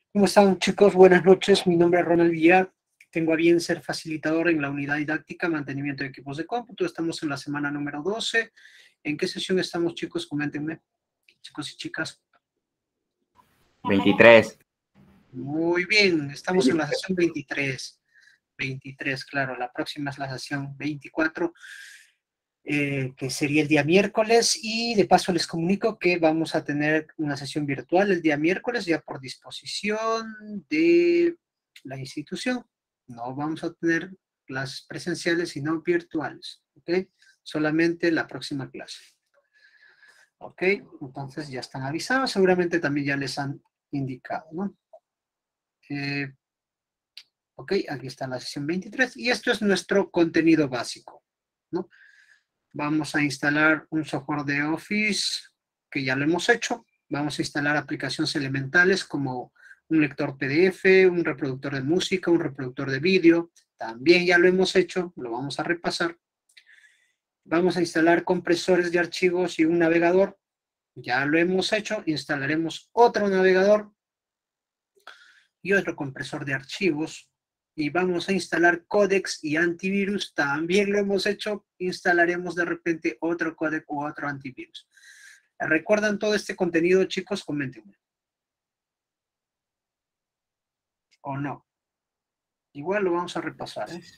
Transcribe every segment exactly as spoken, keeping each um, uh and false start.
¿Cómo están, chicos? Buenas noches. Mi nombre es Ronald Villar. Tengo a bien ser facilitador en la unidad didáctica Mantenimiento de Equipos de Cómputo. Estamos en la semana número doce. ¿En qué sesión estamos, chicos? Coméntenme, chicos y chicas. veintitrés. Muy bien, estamos en la sesión veintitrés. veintitrés, claro. La próxima es la sesión veinticuatro, eh, que sería el día miércoles. Y de paso les comunico que vamos a tener una sesión virtual el día miércoles, ya por disposición de la institución. No vamos a tener clases presenciales, sino virtuales, ¿ok? Solamente la próxima clase. ¿Ok? Entonces ya están avisados, seguramente también ya les han indicado, ¿no? Eh, ok, aquí está la sesión veintitrés y esto es nuestro contenido básico, ¿no? Vamos a instalar un software de Office que ya lo hemos hecho. Vamos a instalar aplicaciones elementales como un lector P D F, un reproductor de música, un reproductor de vídeo. También ya lo hemos hecho, lo vamos a repasar. Vamos a instalar compresores de archivos y un navegador. Ya lo hemos hecho. Instalaremos otro navegador y otro compresor de archivos. Y vamos a instalar códex y antivirus. También lo hemos hecho. Instalaremos de repente otro códec o otro antivirus. ¿Recuerdan todo este contenido, chicos? Coméntenme. ¿O no? Igual lo vamos a repasar, ¿eh?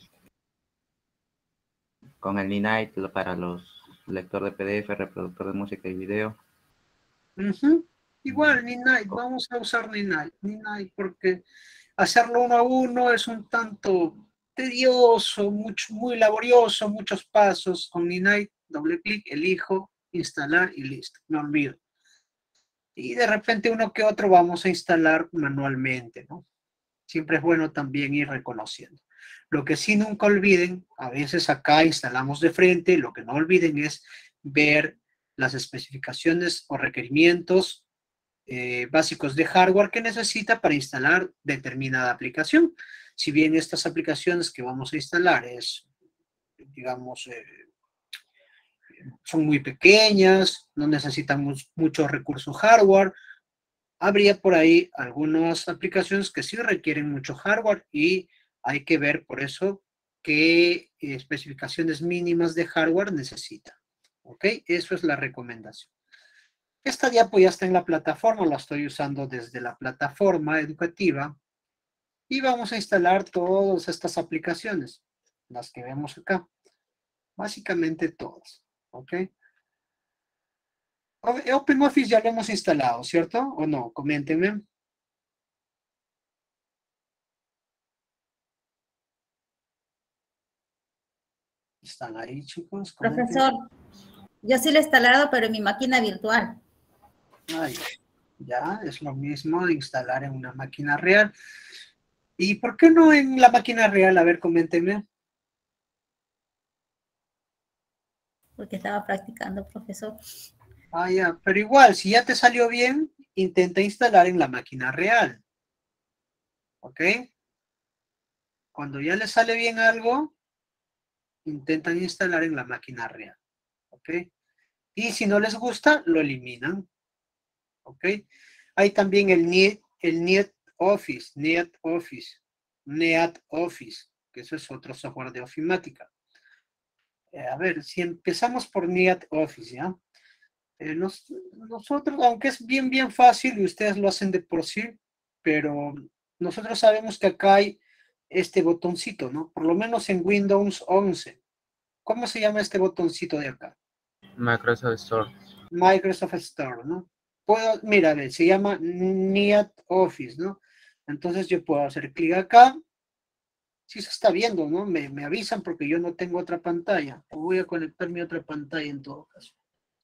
Con el Ninite para los lector de P D F, reproductor de música y video. Uh-huh. Igual, Ninite, vamos a usar Ninite, Ninite porque hacerlo uno a uno es un tanto tedioso, mucho, muy laborioso, muchos pasos. Con Ninite, doble clic, elijo, instalar y listo, me olvido. Y de repente uno que otro vamos a instalar manualmente, ¿no? Siempre es bueno también ir reconociendo. Lo que sí nunca olviden, a veces acá instalamos de frente, lo que no olviden es ver las especificaciones o requerimientos eh, básicos de hardware que necesita para instalar determinada aplicación. Si bien estas aplicaciones que vamos a instalar es, digamos, eh, son muy pequeñas, no necesitamos mucho recurso hardware, habría por ahí algunas aplicaciones que sí requieren mucho hardware y hay que ver por eso qué especificaciones mínimas de hardware necesita. ¿Ok? Eso es la recomendación. Esta diapo ya está en la plataforma, la estoy usando desde la plataforma educativa y vamos a instalar todas estas aplicaciones, las que vemos acá. Básicamente todas. ¿Ok? OpenOffice ya lo hemos instalado, ¿cierto? ¿O no? Coméntenme. ¿Están ahí, chicos? Comenten. Profesor, yo sí lo he instalado, pero en mi máquina virtual. Ah, ya. Ya, es lo mismo de instalar en una máquina real. ¿Y por qué no en la máquina real? A ver, coméntenme. Porque estaba practicando, profesor. Ah, ya, pero igual, si ya te salió bien, intenta instalar en la máquina real. ¿Ok? Cuando ya les sale bien algo, intentan instalar en la máquina real. ¿Ok? Y si no les gusta, lo eliminan. ¿Ok? Hay también el Net, el Net Office, Net Office, Net Office, que eso es otro software de ofimática. Eh, a ver, si empezamos por Net Office, ¿ya? Eh, nos, nosotros, aunque es bien, bien fácil y ustedes lo hacen de por sí, pero nosotros sabemos que acá hay este botoncito, ¿no? Por lo menos en Windows once. ¿Cómo se llama este botoncito de acá? Microsoft Store. Microsoft Store, ¿no? Puedo, mira, ve, se llama Net Office, ¿no? Entonces yo puedo hacer clic acá. Si se está viendo, ¿no? Me, me avisan porque yo no tengo otra pantalla. Voy a conectar mi otra pantalla en todo caso.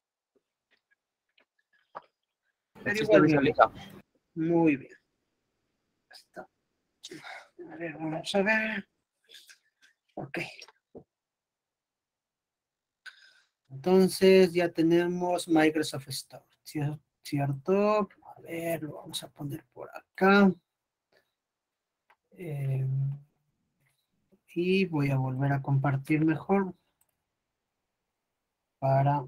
Pero Sí se igual, bien. visualiza. Muy bien. Está. A ver, vamos a ver. Ok. Entonces ya tenemos Microsoft Store, ¿cierto? A ver, lo vamos a poner por acá. Eh, y voy a volver a compartir mejor para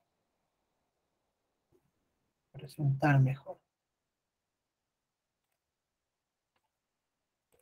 presentar mejor.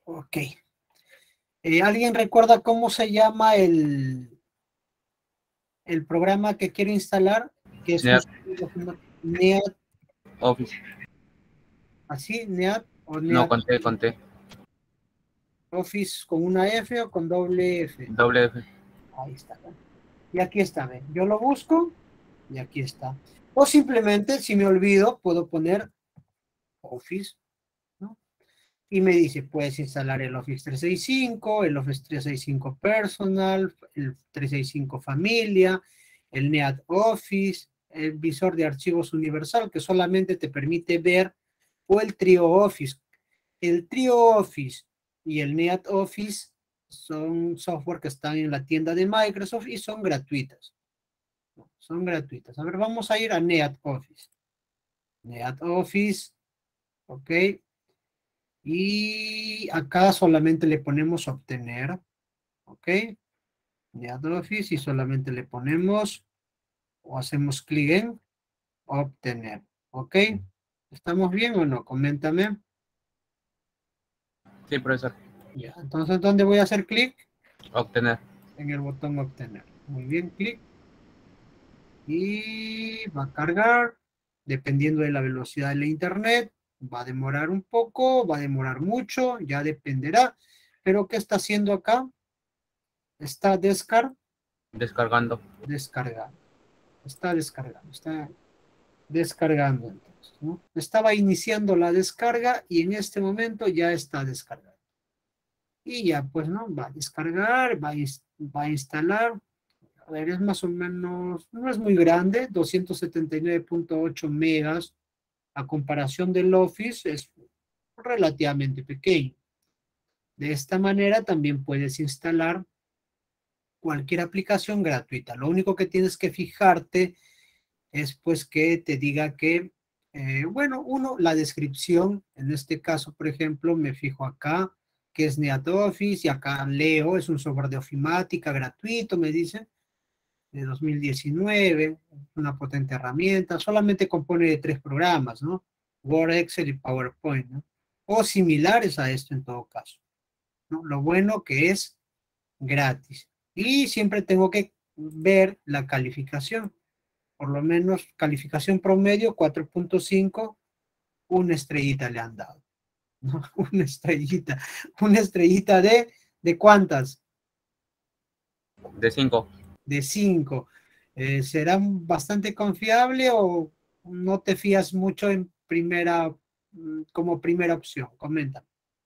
Ok. Eh, ¿Alguien recuerda cómo se llama el, el programa que quiero instalar? Que es un Neat. Neat, Office. así, Neat o No, Neat conté, conté. Office con una F o con doble F. Doble F. Ahí está. ¿Ven? Y aquí está, ven. Yo lo busco y aquí está. O simplemente, si me olvido, puedo poner Office, ¿no? Y me dice, puedes instalar el Office trescientos sesenta y cinco, el Office trescientos sesenta y cinco Personal, el trescientos sesenta y cinco Familia, el Neat Office, el visor de archivos universal que solamente te permite ver, o el Trio Office. El Trio Office y el Neat Office son software que están en la tienda de Microsoft y son gratuitas. Son gratuitas. A ver, vamos a ir a Neat Office. Neat Office, ok. Y acá solamente le ponemos obtener, ok. Neat Office y solamente le ponemos o hacemos clic en obtener, ok. ¿Estamos bien o no? Coméntame. Sí, profesor. Ya, entonces, ¿dónde voy a hacer clic? Obtener. En el botón obtener. Muy bien, clic. Y va a cargar, dependiendo de la velocidad de la internet, va a demorar un poco, va a demorar mucho, ya dependerá. Pero ¿qué está haciendo acá? Está descar Descargando. descargando. Está descargando, está descargando entonces, ¿no? Estaba iniciando la descarga y en este momento ya está descargando. Y ya pues, ¿no? Va a descargar, va a, va a instalar. A ver, es más o menos, no es muy grande, doscientos setenta y nueve punto ocho megas. A comparación del Office es relativamente pequeño. De esta manera también puedes instalar cualquier aplicación gratuita. Lo único que tienes que fijarte es pues que te diga que, eh, bueno, uno, la descripción, en este caso, por ejemplo, me fijo acá, que es NeatOffice, y acá leo, es un software de ofimática gratuito, me dice, de dos mil diecinueve, una potente herramienta, solamente compone de tres programas, ¿no? Word, Excel y PowerPoint, ¿no? O similares a esto en todo caso, ¿no? Lo bueno que es gratis. Y siempre tengo que ver la calificación, por lo menos calificación promedio cuatro punto cinco, una estrellita le han dado, ¿no? Una estrellita, una estrellita de, ¿de cuántas? De cinco. De cinco. Eh, ¿será bastante confiable o no te fías mucho en primera, como primera opción? Comenta.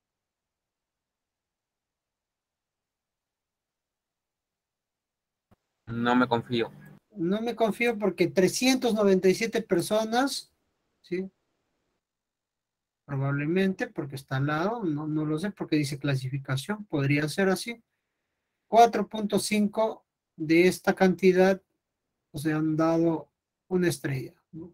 No me confío. No me confío porque trescientas noventa y siete personas, ¿sí? Probablemente porque está al lado, no, no lo sé porque dice clasificación, podría ser así. cuatro punto cinco de esta cantidad se han dado una estrella, ¿no?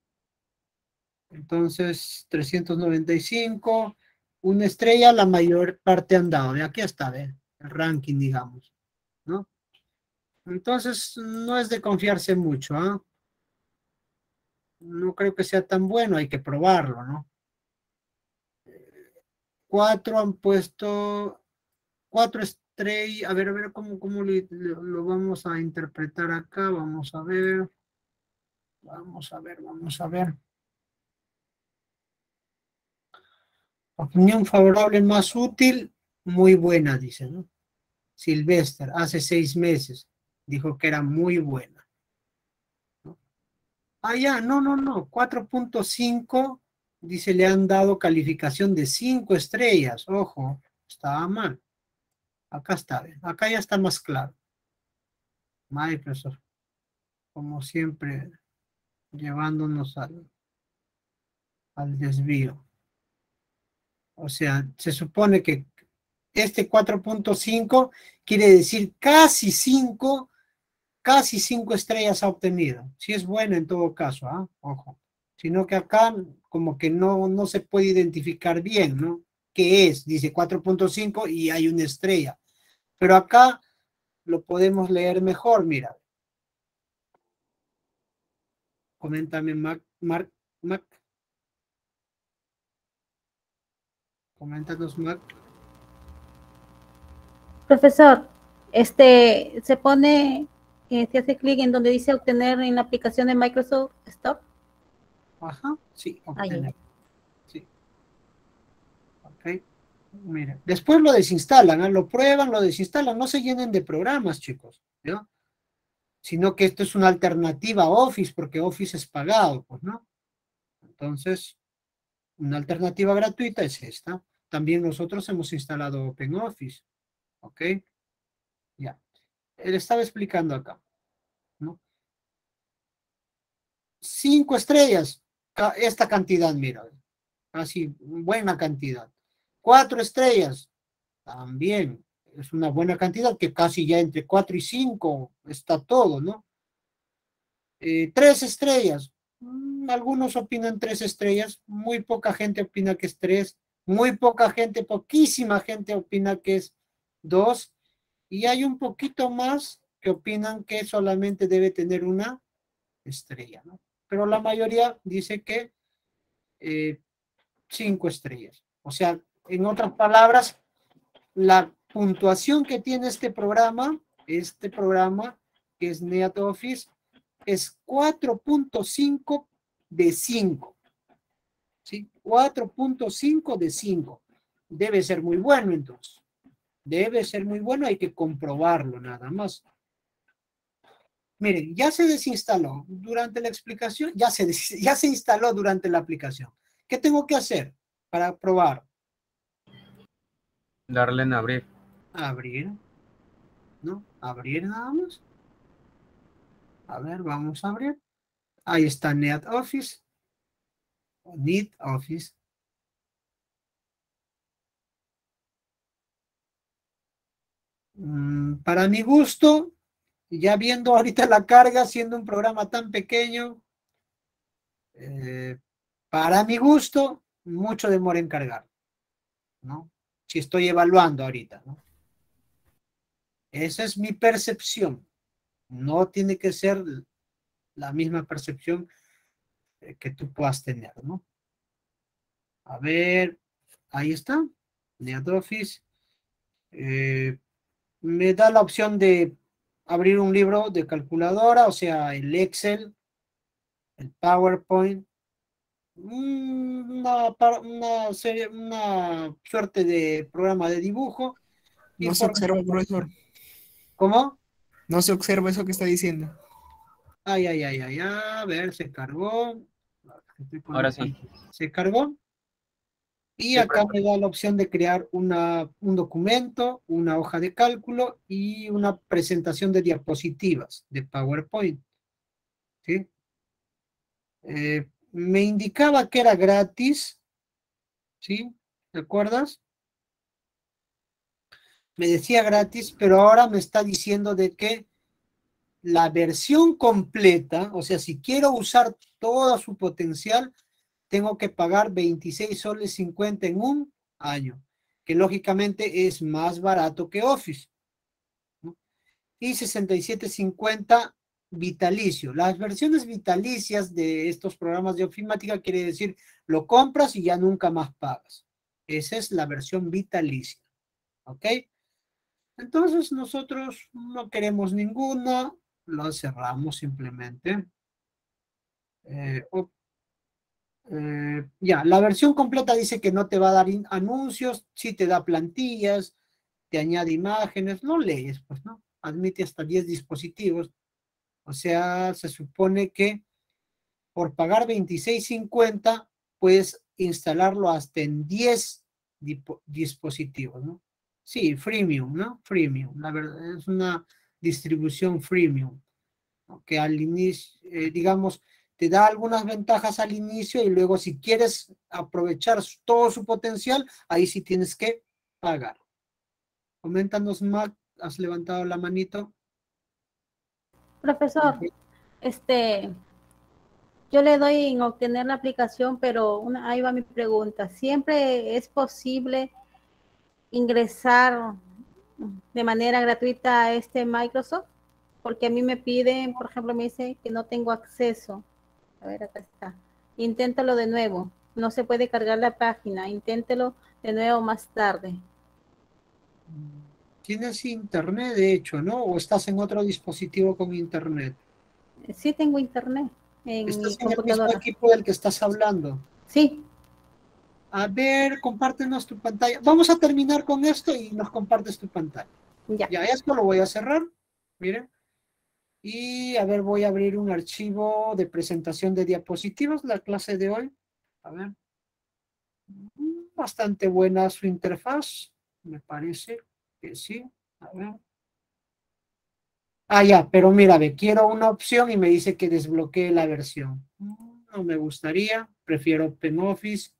Entonces, trescientos noventa y cinco, una estrella, la mayor parte han dado. De aquí está, ¿ve? El ranking, digamos, ¿no? Entonces, no es de confiarse mucho, ¿ah? No creo que sea tan bueno, hay que probarlo, ¿no? Cuatro han puesto, cuatro estrellas, a ver, a ver cómo, cómo le- le- lo vamos a interpretar acá, vamos a ver, vamos a ver, vamos a ver. Opinión favorable más útil, muy buena, dice, ¿no? Sylvester, hace seis meses, dijo que era muy buena, ¿no? Ah, ya, no, no, no, cuatro punto cinco, dice, le han dado calificación de cinco estrellas, ojo, estaba mal. Acá está, ¿ven? Acá ya está más claro. Microsoft, como siempre, llevándonos al, al desvío. O sea, se supone que este cuatro punto cinco quiere decir casi cinco, casi cinco estrellas ha obtenido. Si es buena en todo caso, ¿ah? Ojo. Sino que acá como que no, no se puede identificar bien, ¿no? ¿Qué es? Dice cuatro punto cinco y hay una estrella. Pero acá lo podemos leer mejor, mira. Coméntame, Mac, Mark, Mac. Coméntanos, Mac. Profesor, este, se pone, eh, se hace clic en donde dice obtener en la aplicación de Microsoft Store. Ajá, sí, Ahí. obtener. Sí. Ok. Mira, después lo desinstalan, ¿eh? Lo prueban, lo desinstalan, no se llenen de programas, chicos, ¿no? Sino que esto es una alternativa a Office, porque Office es pagado, pues, ¿no? Entonces, una alternativa gratuita es esta. También nosotros hemos instalado OpenOffice, ¿ok? Ya. Él estaba explicando acá, ¿no? Cinco estrellas, ca- esta cantidad, mira, así, buena cantidad. Cuatro estrellas, también es una buena cantidad, que casi ya entre cuatro y cinco está todo, ¿no? Eh, tres estrellas, mm, algunos opinan tres estrellas, muy poca gente opina que es tres, muy poca gente, poquísima gente opina que es dos, y hay un poquito más que opinan que solamente debe tener una estrella, ¿no? Pero la mayoría dice que eh, cinco estrellas. O sea, en otras palabras, la puntuación que tiene este programa, este programa que es NetOffice, es cuatro punto cinco de cinco. ¿Sí? cuatro punto cinco de cinco. Debe ser muy bueno entonces. Debe ser muy bueno, hay que comprobarlo nada más. Miren, ya se desinstaló durante la explicación, ya se, ya se instaló durante la aplicación. ¿Qué tengo que hacer para probar? Darle en abrir. Abrir, ¿no? Abrir nada más. A ver, vamos a abrir. Ahí está NetOffice. NetOffice. Mm, para mi gusto, ya viendo ahorita la carga, siendo un programa tan pequeño, eh, para mi gusto, mucho demora en cargar, ¿no? Si estoy evaluando ahorita, ¿no? Esa es mi percepción. No tiene que ser la misma percepción eh, que tú puedas tener, ¿no? A ver, ahí está, NetOffice. Eh, me da la opción de abrir un libro de calculadora, o sea, el Excel, el PowerPoint, una, una, serie, una suerte de programa de dibujo. Y No se por... observa, profesor. ¿Cómo? No se observa eso que está diciendo. Ay, ay, ay, ay, a ver, se cargó. Estoy Ahora sí. conectando. Se cargó. Y Sí, acá profesor. me da la opción de crear una, un documento, una hoja de cálculo y una presentación de diapositivas de PowerPoint. ¿Sí? Eh, me indicaba que era gratis, ¿sí? ¿Te acuerdas? Me decía gratis, pero ahora me está diciendo de que la versión completa, o sea, si quiero usar todo su potencial, tengo que pagar veintiséis soles cincuenta en un año, que lógicamente es más barato que Office, ¿no? Y sesenta y siete cincuenta vitalicio. Las versiones vitalicias de estos programas de ofimática quiere decir lo compras y ya nunca más pagas. Esa es la versión vitalicia. ¿Ok? Entonces nosotros no queremos ninguna, lo cerramos simplemente. Eh, o- eh, ya, la versión completa dice que no te va a dar anuncios, sí te da plantillas, te añade imágenes, no lees, pues, ¿no? Admite hasta diez dispositivos. O sea, se supone que por pagar veintiséis cincuenta puedes instalarlo hasta en diez dispositivos, ¿no? Sí, freemium, ¿no? Freemium, la verdad, es una distribución freemium, ¿no? Que al inicio, eh, digamos, te da algunas ventajas al inicio y luego si quieres aprovechar todo su potencial, ahí sí tienes que pagar. Coméntanos, Mac, has levantado la manito. Profesor, este, yo le doy en obtener la aplicación, pero una, ahí va mi pregunta. ¿Siempre es posible ingresar de manera gratuita a este Microsoft? Porque a mí me piden, por ejemplo, me dice que no tengo acceso. A ver, acá está. Inténtalo de nuevo. No se puede cargar la página. Inténtelo de nuevo más tarde. Tienes internet, de hecho, ¿no? ¿O estás en otro dispositivo con internet? Sí tengo internet en mi ¿Estás en el mismo computadora. equipo del que estás hablando? Sí, A ver, compártenos tu pantalla. Vamos a terminar con esto y nos compartes tu pantalla. ya. Ya, esto lo voy a cerrar. Miren. Y a ver, voy a abrir un archivo de presentación de diapositivas, la clase de hoy. A ver. Bastante buena su interfaz. Me parece que sí. A ver. Ah, ya, pero mira, ve, quiero una opción y me dice que desbloquee la versión. No me gustaría, prefiero OpenOffice.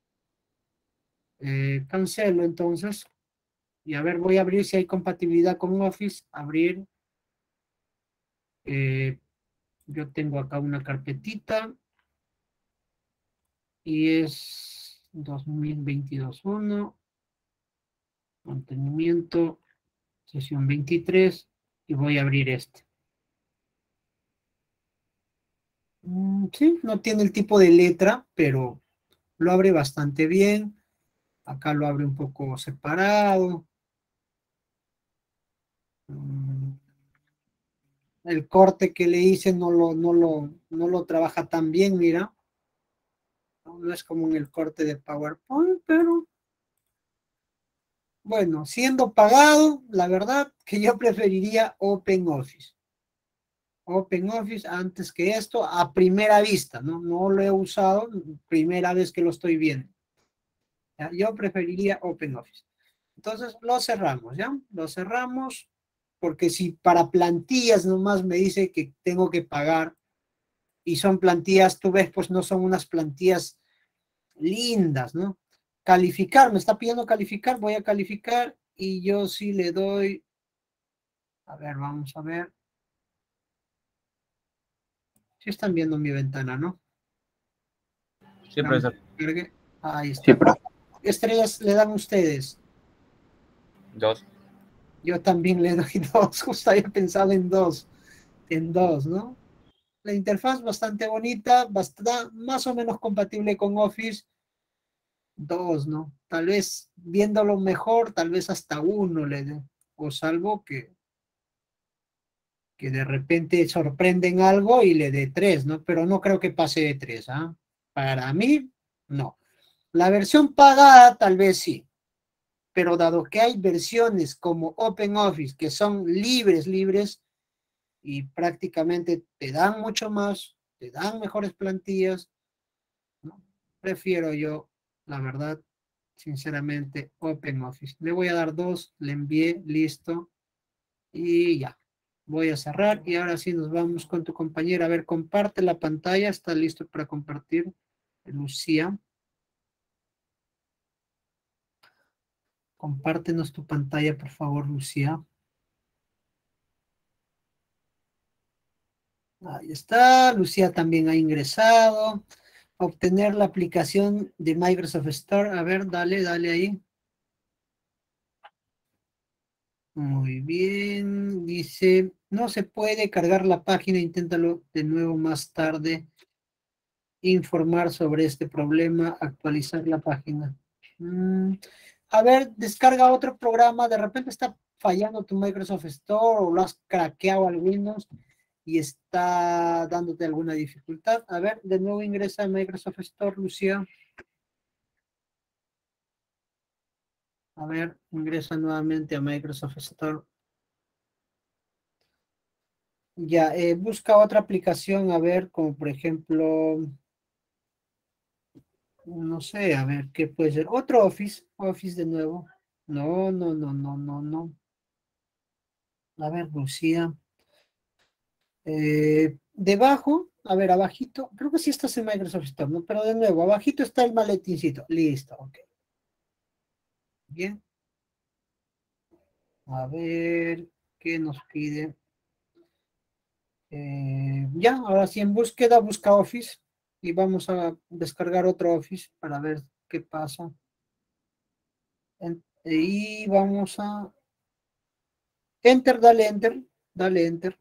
Eh, cancelo entonces. Y a ver, voy a abrir si hay compatibilidad con Office. Abrir. Eh, yo tengo acá una carpetita. Y es dos mil veintidós uno. Mantenimiento. Sesión veintitrés. Y voy a abrir este. Mm, sí, no tiene el tipo de letra, pero lo abre bastante bien. Acá lo abre un poco separado. Mm, el corte que le hice no lo, no lo, no lo trabaja tan bien, mira. No, no es como en el corte de PowerPoint, pero bueno, siendo pagado, la verdad que yo preferiría OpenOffice. OpenOffice antes que esto, a primera vista, ¿no? No lo he usado, primera vez que lo estoy viendo. ¿Ya? Yo preferiría OpenOffice. Entonces lo cerramos, ¿ya? Lo cerramos, porque si para plantillas nomás me dice que tengo que pagar, y son plantillas, tú ves, pues no son unas plantillas lindas, ¿no? Calificar, me está pidiendo calificar, voy a calificar, y yo sí le doy, a ver, vamos a ver. Si están viendo mi ventana, ¿no? Sí, profesor. Ahí Sí, está. profe. ¿Qué estrellas le dan ustedes? Dos. Yo también le doy dos, justo había pensado en dos, en dos, ¿no? La interfaz bastante bonita, bastante, más o menos compatible con Office, dos, ¿no? Tal vez viéndolo mejor, tal vez hasta uno le dé, o salvo que, que de repente sorprenden algo y le dé tres, ¿no? Pero no creo que pase de tres, ¿ah? Para mí, no. La versión pagada tal vez sí, pero dado que hay versiones como OpenOffice que son libres, libres, y prácticamente te dan mucho más, te dan mejores plantillas, ¿no? Prefiero yo, la verdad, sinceramente, OpenOffice. Le voy a dar dos, le envié, listo, y ya. Voy a cerrar y ahora sí nos vamos con tu compañera. A ver, comparte la pantalla, está listo para compartir, Lucía. Compártenos tu pantalla, por favor, Lucía. Ahí está, Lucía también ha ingresado. Obtener la aplicación de Microsoft Store. A ver, dale, dale ahí. Muy bien, dice, no se puede cargar la página, inténtalo de nuevo más tarde. Informar sobre este problema, actualizar la página. Mm, a ver, descarga otro programa, de repente está fallando tu Microsoft Store o lo has craqueado al Windows y está dándote alguna dificultad. A ver, de nuevo ingresa a Microsoft Store, Lucía. A ver, ingresa nuevamente a Microsoft Store. Ya, eh, busca otra aplicación, a ver, como por ejemplo, no sé, a ver, ¿qué puede ser? Otro Office, Office de nuevo. No, no, no, no, no, no. A ver, Lucía. Eh, debajo, a ver, abajito, creo que sí estás en Microsoft Store, ¿no? Pero de nuevo, abajito está el maletincito. Listo, ok. Bien. A ver, ¿qué nos pide? Eh, ya, ahora sí en búsqueda, busca Office y vamos a descargar otro Office para ver qué pasa. En- y vamos a Enter, dale Enter, dale Enter.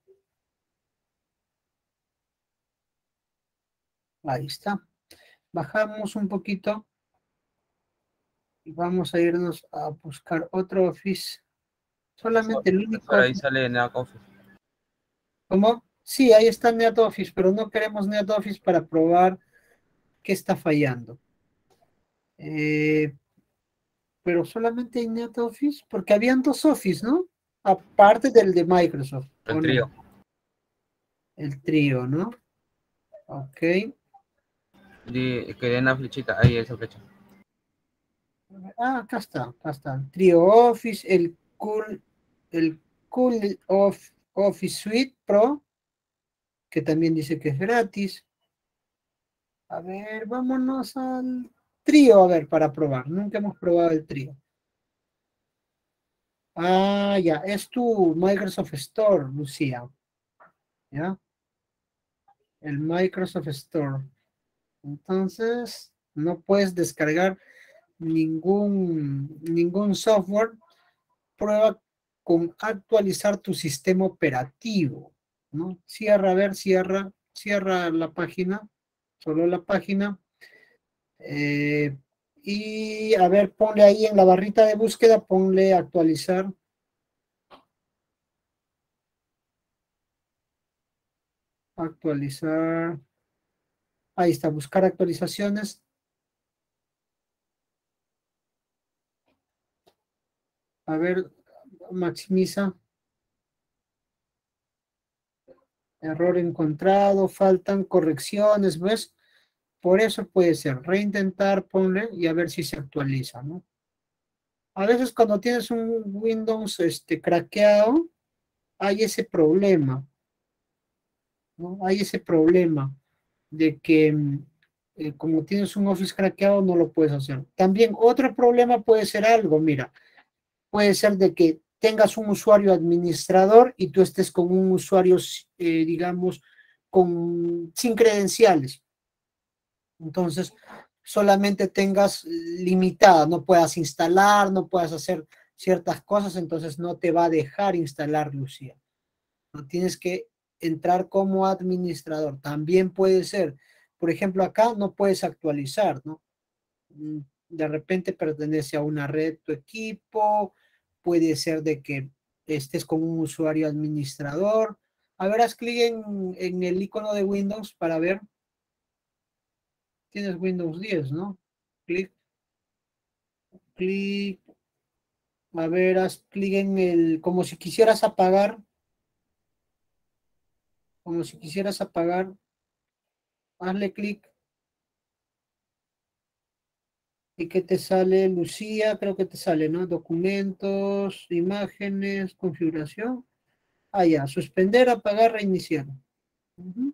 Ahí está. Bajamos un poquito y vamos a irnos a buscar otro Office. Solamente el único... Por ahí sale NetOffice. ¿Cómo? Sí, ahí está NetOffice, pero no queremos NetOffice para probar qué está fallando. Eh, pero solamente hay NetOffice, porque habían dos Office, ¿no? Aparte del de Microsoft. El trío. No? El trío, ¿no? Ok. Di, que den la flechita, ahí esa flecha. Ah, acá está, acá está. El trío Office, el Cool, el Cool of, Office Suite Pro, que también dice que es gratis. A ver, vámonos al trío, a ver, para probar. Nunca hemos probado el trío. Ah, ya, es tu Microsoft Store, Lucía. ¿Ya? El Microsoft Store. Entonces, no puedes descargar ningún, ningún software. Prueba con actualizar tu sistema operativo, ¿no? Cierra, a ver, cierra, cierra la página, solo la página. Eh, y a ver, ponle ahí en la barrita de búsqueda, ponle actualizar. Actualizar. Ahí está, buscar actualizaciones. A ver, maximiza. Error encontrado, faltan correcciones, ¿ves? Por eso puede ser, reintentar, ponle y a ver si se actualiza, ¿no? A veces cuando tienes un Windows este, craqueado, hay ese problema, ¿no? Hay ese problema de que mm, eh, como tienes un Office craqueado no lo puedes hacer. También otro problema puede ser algo, mira, puede ser de que tengas un usuario administrador y tú estés con un usuario, eh, digamos, con, sin credenciales. Entonces, solamente tengas limitada, no puedas instalar, no puedas hacer ciertas cosas, entonces no te va a dejar instalar Lucía. No tienes que entrar como administrador. También puede ser, por ejemplo, acá no puedes actualizar, ¿no? De repente pertenece a una red tu equipo, puede ser de que estés con un usuario administrador. A ver, haz clic en, en el icono de Windows para ver. Tienes Windows diez, ¿no? Clic, clic. A ver, haz clic en el, como si quisieras apagar, como si quisieras apagar, hazle clic. ¿Y qué te sale? Lucía, creo que te sale, ¿no? Documentos, imágenes, configuración. Ah, ya, suspender, apagar, reiniciar. Uh-huh.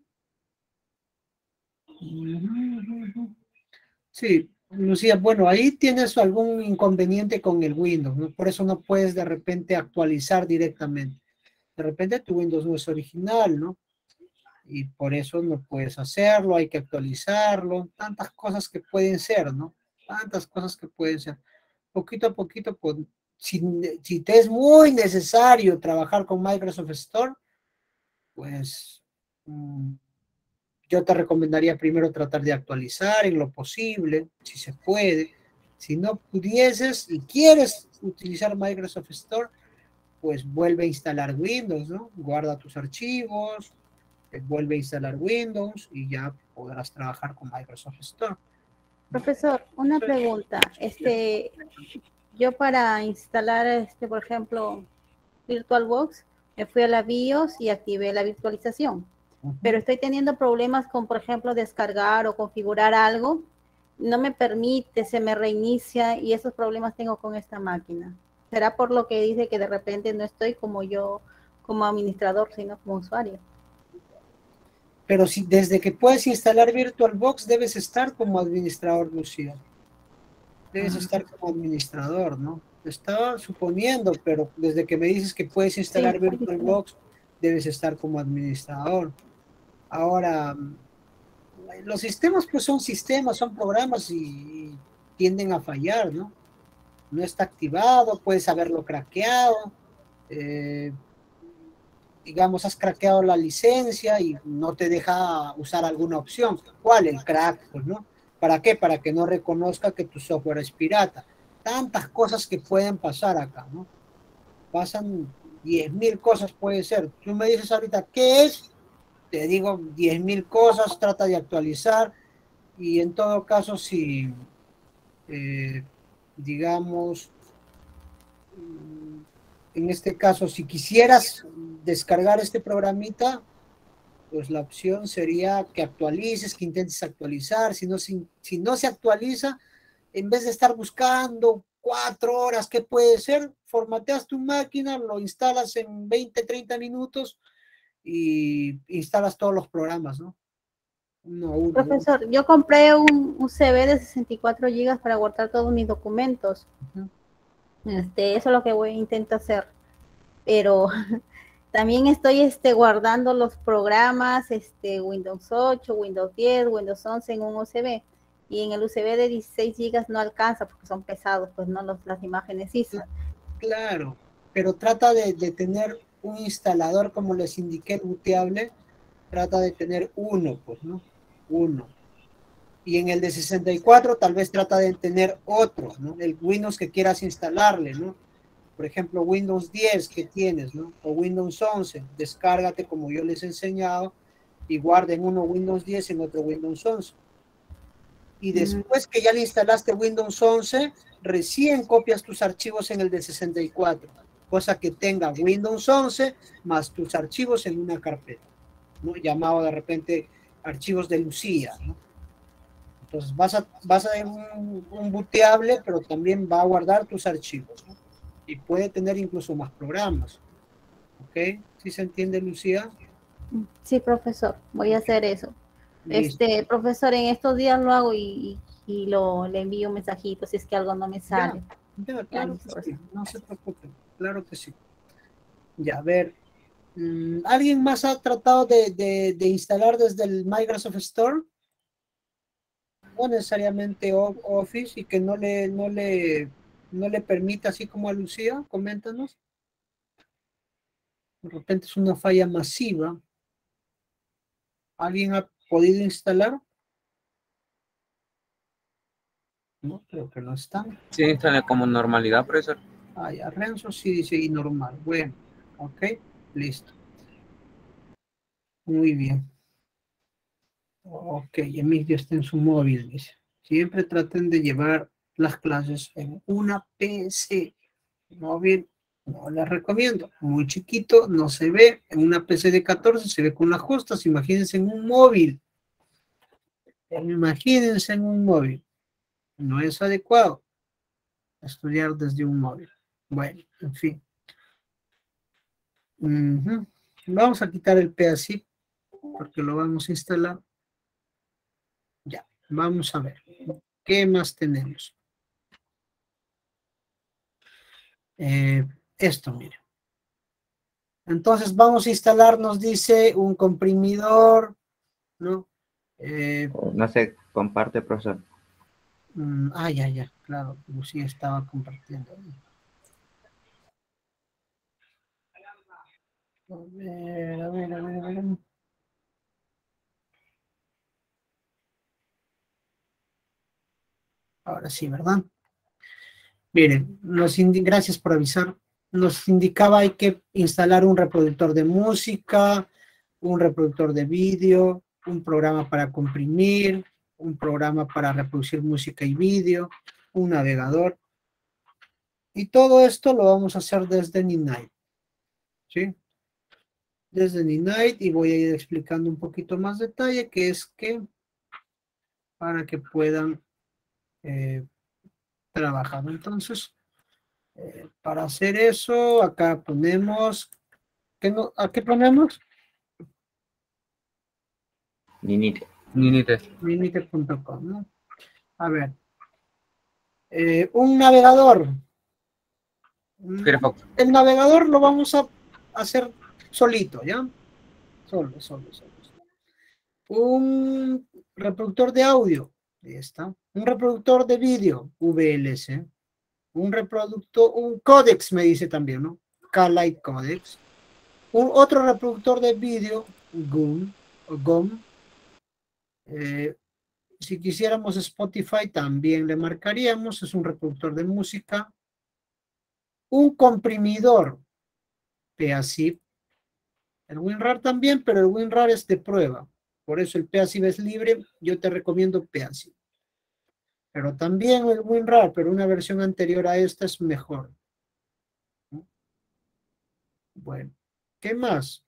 Uh-huh. Sí, Lucía, bueno, ahí tienes algún inconveniente con el Windows, ¿no? Por eso no puedes de repente actualizar directamente. De repente tu Windows no es original, ¿no? Y por eso no puedes hacerlo, hay que actualizarlo, tantas cosas que pueden ser, ¿no? Tantas cosas que pueden ser. Poquito a poquito, pues, si, si te es muy necesario trabajar con Microsoft Store, pues mmm, yo te recomendaría primero tratar de actualizar en lo posible, si se puede. Si no pudieses y quieres utilizar Microsoft Store, pues vuelve a instalar Windows, ¿no? Guarda tus archivos, vuelve a instalar Windows y ya podrás trabajar con Microsoft Store. Profesor, una pregunta. Este, yo para instalar, este, por ejemplo, VirtualBox, me fui a la BIOS y activé la virtualización. Uh-huh. Pero estoy teniendo problemas con, por ejemplo, descargar o configurar algo. No me permite, se me reinicia y esos problemas tengo con esta máquina. ¿Será por lo que dice que de repente no estoy como yo, como administrador, sino como usuario? Pero si desde que puedes instalar VirtualBox debes estar como administrador, Lucía. Debes ah. estar como administrador, ¿no? Estaba suponiendo, pero desde que me dices que puedes instalar sí, VirtualBox, debes estar como administrador. Ahora, los sistemas pues son sistemas, son programas y, y tienden a fallar, ¿no? No está activado, puedes haberlo craqueado, eh, digamos, has craqueado la licencia y no te deja usar alguna opción. ¿Cuál? El crack, pues, ¿no? ¿Para qué? Para que no reconozca que tu software es pirata. Tantas cosas que pueden pasar acá, ¿no? pasan diez mil cosas, puede ser. Tú me dices ahorita, ¿qué es? Te digo diez mil cosas, trata de actualizar, y en todo caso, si, eh, digamos, en este caso, si quisieras descargar este programita, pues la opción sería que actualices, que intentes actualizar. Si no, si, si no se actualiza, en vez de estar buscando cuatro horas, ¿qué puede ser? Formateas tu máquina, lo instalas en veinte, treinta minutos y instalas todos los programas, ¿no? Uno a uno. Profesor, yo compré un U S B de sesenta y cuatro gigas para guardar todos mis documentos. Uh-huh. Este, eso es lo que voy a intentar hacer. Pero también estoy este, guardando los programas, este, Windows ocho, Windows diez, Windows once en un U S B. Y en el U S B de dieciséis gigas no alcanza porque son pesados, pues no los, las imágenes I S O. Claro, pero trata de, de tener un instalador, como les indiqué, el booteable, trata de tener uno, pues, ¿no? Uno. Y en el de sesenta y cuatro tal vez trata de tener otro, ¿no? El Windows que quieras instalarle, ¿no? Por ejemplo, Windows diez que tienes, ¿no? O Windows once, descárgate como yo les he enseñado y guarda en uno Windows diez, en otro Windows once. Y después que ya le instalaste Windows once, recién copias tus archivos en el de sesenta y cuatro, cosa que tenga Windows once más tus archivos en una carpeta, ¿no? Llamado de repente archivos de Lucía, ¿no? Entonces vas a, vas a un, un booteable, pero también va a guardar tus archivos, ¿no? Y puede tener incluso más programas. ¿Ok? ¿Sí se entiende, Lucía? Sí, profesor, voy a hacer eso. Listo. Este, profesor, en estos días lo hago y, y lo, le envío un mensajito si es que algo no me sale. Ya, ya, claro ya, que sí, no se preocupe, claro que sí. Ya, a ver, ¿alguien más ha tratado de, de, de instalar desde el Microsoft Store? No necesariamente Office, y que no le, no le, no le permita, así como a Lucía, coméntanos. De repente es una falla masiva. ¿Alguien ha podido instalar? No, creo que no está. Sí, instala como normalidad, profesor. Ah, ya, Renzo sí dice y normal. Bueno, ok, listo. Muy bien. Ok, Emilio está en su móvil, dice. Siempre traten de llevar las clases en una P C. Móvil no les recomiendo. Muy chiquito, no se ve. En una P C de catorce se ve con las justas. Imagínense en un móvil. Imagínense en un móvil. No es adecuado estudiar desde un móvil. Bueno, en fin. Uh-huh. Vamos a quitar el P A S I P porque lo vamos a instalar. Ya, vamos a ver. ¿Qué más tenemos? Eh, esto, mire. Entonces vamos a instalar, nos dice, un comprimidor, ¿no? Eh, no se comparte, profesor. Mm, ah, ya, ya, claro, Lucía estaba compartiendo. A ver, a ver, a ver, a ver. Ahora sí, ¿verdad? Miren, nos gracias por avisar. Nos indicaba hay que instalar un reproductor de música, un reproductor de vídeo, un programa para comprimir, un programa para reproducir música y vídeo, un navegador. Y todo esto lo vamos a hacer desde Ninite. ¿Sí? Desde Ninite, y voy a ir explicando un poquito más detalle, que es que para que puedan eh, trabajar. Entonces, eh, para hacer eso, acá ponemos, ¿qué no, ¿a qué ponemos? Ninite. Ninite. Ninite punto com, ¿no? A ver, eh, un navegador. Firefox. El navegador lo vamos a hacer solito, ¿ya? Solo, solo, solo. Un reproductor de audio, ahí está. Un reproductor de vídeo, V L C. Un reproductor, un códex me dice también, ¿no? K-Lite Codex. Un otro reproductor de vídeo, G U M, o G O M. Eh, si quisiéramos Spotify también le marcaríamos, es un reproductor de música. Un comprimidor, PASIF. El WinRAR también, pero el WinRAR es de prueba. Por eso el PASIF es libre. Yo te recomiendo PASIF. Pero también el WinRAR, pero una versión anterior a esta es mejor. Bueno, ¿qué más?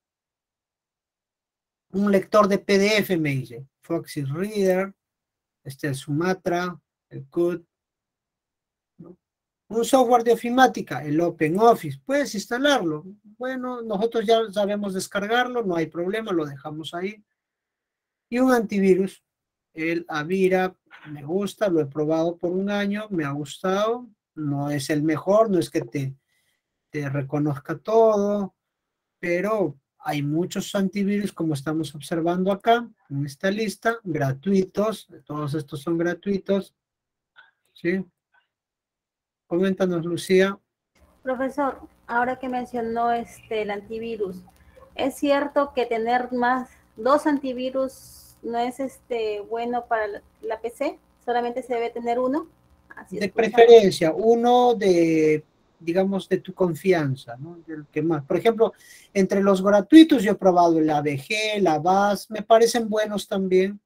Un lector de P D F me dice. Foxy Reader, este es Sumatra, el C U D. ¿No? Un software de ofimática, el OpenOffice, puedes instalarlo. Bueno, nosotros ya sabemos descargarlo, no hay problema, lo dejamos ahí. Y un antivirus, el Avira, me gusta, lo he probado por un año, me ha gustado, no es el mejor, no es que te, te reconozca todo, pero hay muchos antivirus, como estamos observando acá, en esta lista, gratuitos, todos estos son gratuitos, ¿sí? Coméntanos, Lucía. Profesor, ahora que mencionó este el antivirus, ¿es cierto que tener más dos antivirus no es este bueno para la, la P C? ¿Solamente se debe tener uno? Así De es, preferencia, uno de, digamos, de tu confianza, ¿no? Del que más. Por ejemplo, entre los gratuitos yo he probado el A V G, la V A S, me parecen buenos también.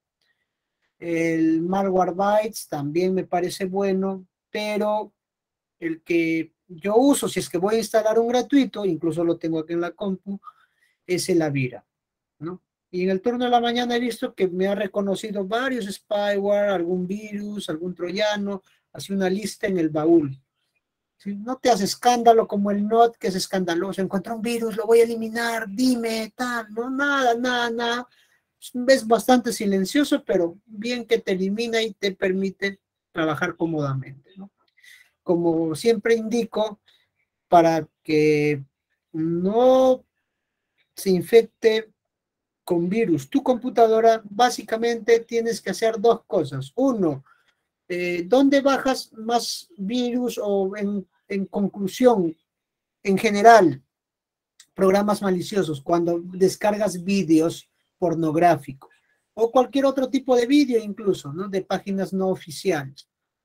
El Malwarebytes también me parece bueno, pero el que yo uso, si es que voy a instalar un gratuito, incluso lo tengo aquí en la compu, es el Avira, ¿no? Y en el turno de la mañana he visto que me ha reconocido varios spyware, algún virus, algún troyano, así una lista en el baúl. ¿Sí? No te hace escándalo como el N O T, que es escandaloso. Encontré un virus, lo voy a eliminar, dime, tal, no, nada, nada, nada. Es bastante silencioso, pero bien que te elimina y te permite trabajar cómodamente, ¿no? Como siempre indico, para que no se infecte con virus tu computadora, básicamente tienes que hacer dos cosas. Uno, eh, ¿dónde bajas más virus o en, en conclusión, en general, programas maliciosos? Cuando descargas vídeos pornográficos o cualquier otro tipo de vídeo incluso, ¿no? De páginas no oficiales.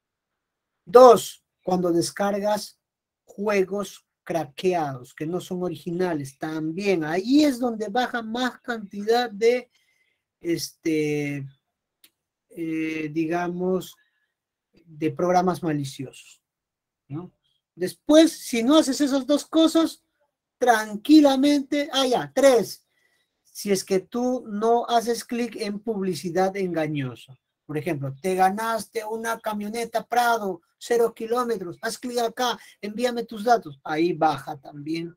Dos, cuando descargas juegos craqueados, que no son originales, también ahí es donde baja más cantidad de, este, eh, digamos, de programas maliciosos, ¿no? Después, si no haces esas dos cosas, tranquilamente, ah, ya, tres, si es que tú no haces clic en publicidad engañosa. Por ejemplo, te ganaste una camioneta Prado, cero kilómetros, haz clic acá, envíame tus datos. Ahí baja también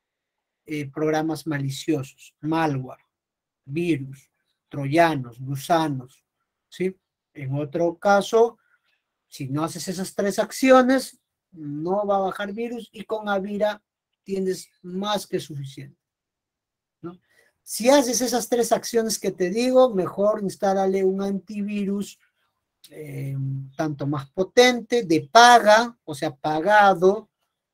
eh, programas maliciosos, malware, virus, troyanos, gusanos, ¿sí? En otro caso, si no haces esas tres acciones, no va a bajar virus y con Avira tienes más que suficiente, ¿no? Si haces esas tres acciones que te digo, mejor instálale un antivirus eh, tanto más potente, de paga, o sea, pagado,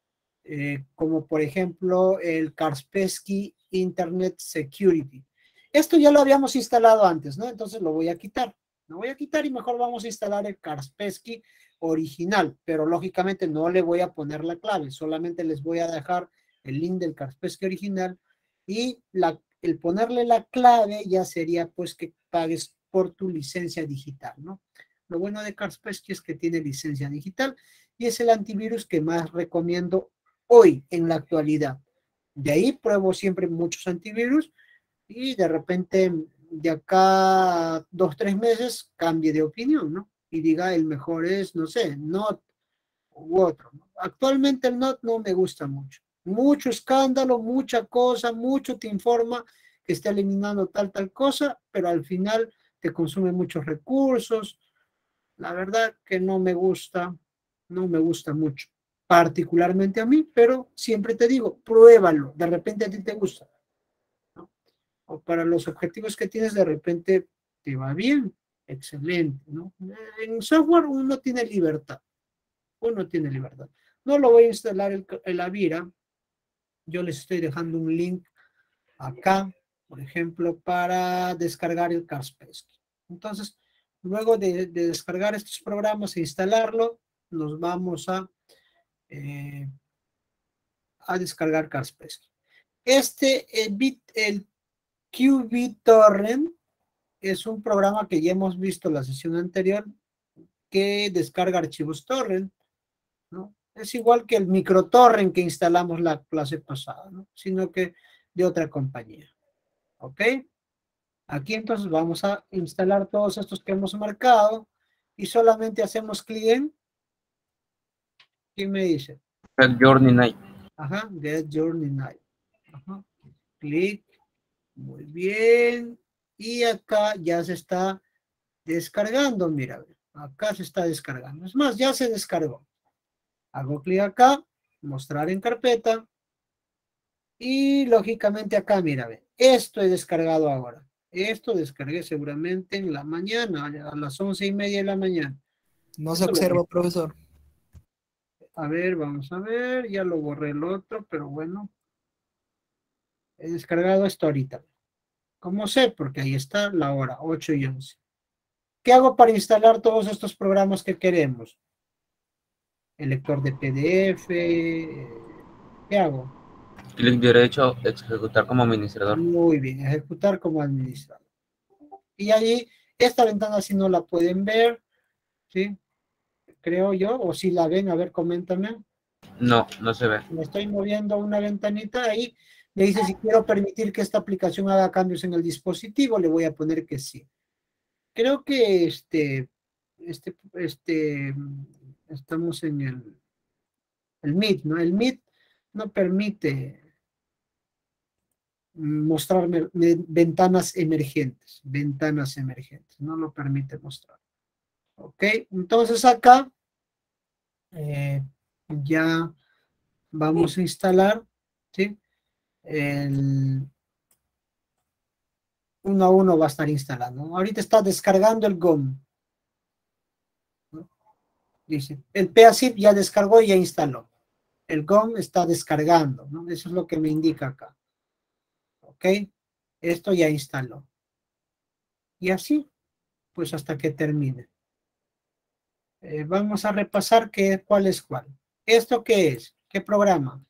eh, como por ejemplo el Kaspersky Internet Security. Esto ya lo habíamos instalado antes, ¿no? Entonces lo voy a quitar. Lo voy a quitar y mejor vamos a instalar el Kaspersky original, pero lógicamente no le voy a poner la clave, solamente les voy a dejar el link del Kaspersky original y la, el ponerle la clave ya sería pues que pagues por tu licencia digital, ¿no? Lo bueno de Kaspersky es que tiene licencia digital y es el antivirus que más recomiendo hoy en la actualidad. De ahí pruebo siempre muchos antivirus y de repente de acá a dos, tres meses cambie de opinión, ¿no? Y diga el mejor es, no sé, N O T u otro, ¿no? Actualmente el N O T no me gusta mucho. Mucho escándalo, mucha cosa, mucho te informa que está eliminando tal, tal cosa, pero al final te consume muchos recursos. La verdad que no me gusta, no me gusta mucho, particularmente a mí, pero siempre te digo, pruébalo, de repente a ti te gusta, ¿no? O para los objetivos que tienes, de repente te va bien, excelente, ¿no? En software uno tiene libertad, uno tiene libertad. No lo voy a instalar el, el Avira, yo les estoy dejando un link acá, por ejemplo, para descargar el Kaspersky. Entonces, luego de, de descargar estos programas e instalarlo, nos vamos a, eh, a descargar Kaspersky. Este, el, bit, el QBTorrent es un programa que ya hemos visto en la sesión anterior que descarga archivos torrent, ¿no? Es igual que el microtorrent que instalamos la clase pasada, ¿no? Sino que de otra compañía. ¿Ok? Aquí entonces vamos a instalar todos estos que hemos marcado y solamente hacemos clic en... ¿Quién me dice? Get Journey Night. Ajá, Get Journey Night. Ajá. Clic. Muy bien. Y acá ya se está descargando, mira. Acá se está descargando. Es más, ya se descargó. Hago clic acá, mostrar en carpeta. Y lógicamente acá, mira, ve, esto he descargado ahora. Esto descargué seguramente en la mañana, a las once y media de la mañana. No se Esto lo observa, vi. profesor. A ver, vamos a ver, ya lo borré el otro, pero bueno. He descargado esto ahorita. ¿Cómo sé? Porque ahí está la hora, ocho y once. ¿Qué hago para instalar todos estos programas que queremos? El lector de P D F. ¿Qué hago? Clic derecho, ejecutar como administrador. Muy bien, ejecutar como administrador. Y ahí, esta ventana si no la pueden ver, ¿sí? Creo yo, o si la ven, a ver, coméntame. No, no se ve. Me estoy moviendo una ventanita ahí, me dice si quiero permitir que esta aplicación haga cambios en el dispositivo, le voy a poner que sí. Creo que este, este, este, estamos en el, el Meet, ¿no? El Meet no permite mostrarme ventanas emergentes, ventanas emergentes, no lo permite mostrar. Ok, entonces acá eh, ya vamos a instalar, ¿sí? El uno a uno va a estar instalando. Ahorita está descargando el G O M. ¿No? Dice, el P A S I P ya descargó y ya instaló. El G O M está descargando, ¿no? Eso es lo que me indica acá. Ok, esto ya instaló. Y así, pues hasta que termine. Eh, vamos a repasar qué, cuál es cuál. ¿Esto qué es? ¿Qué programa?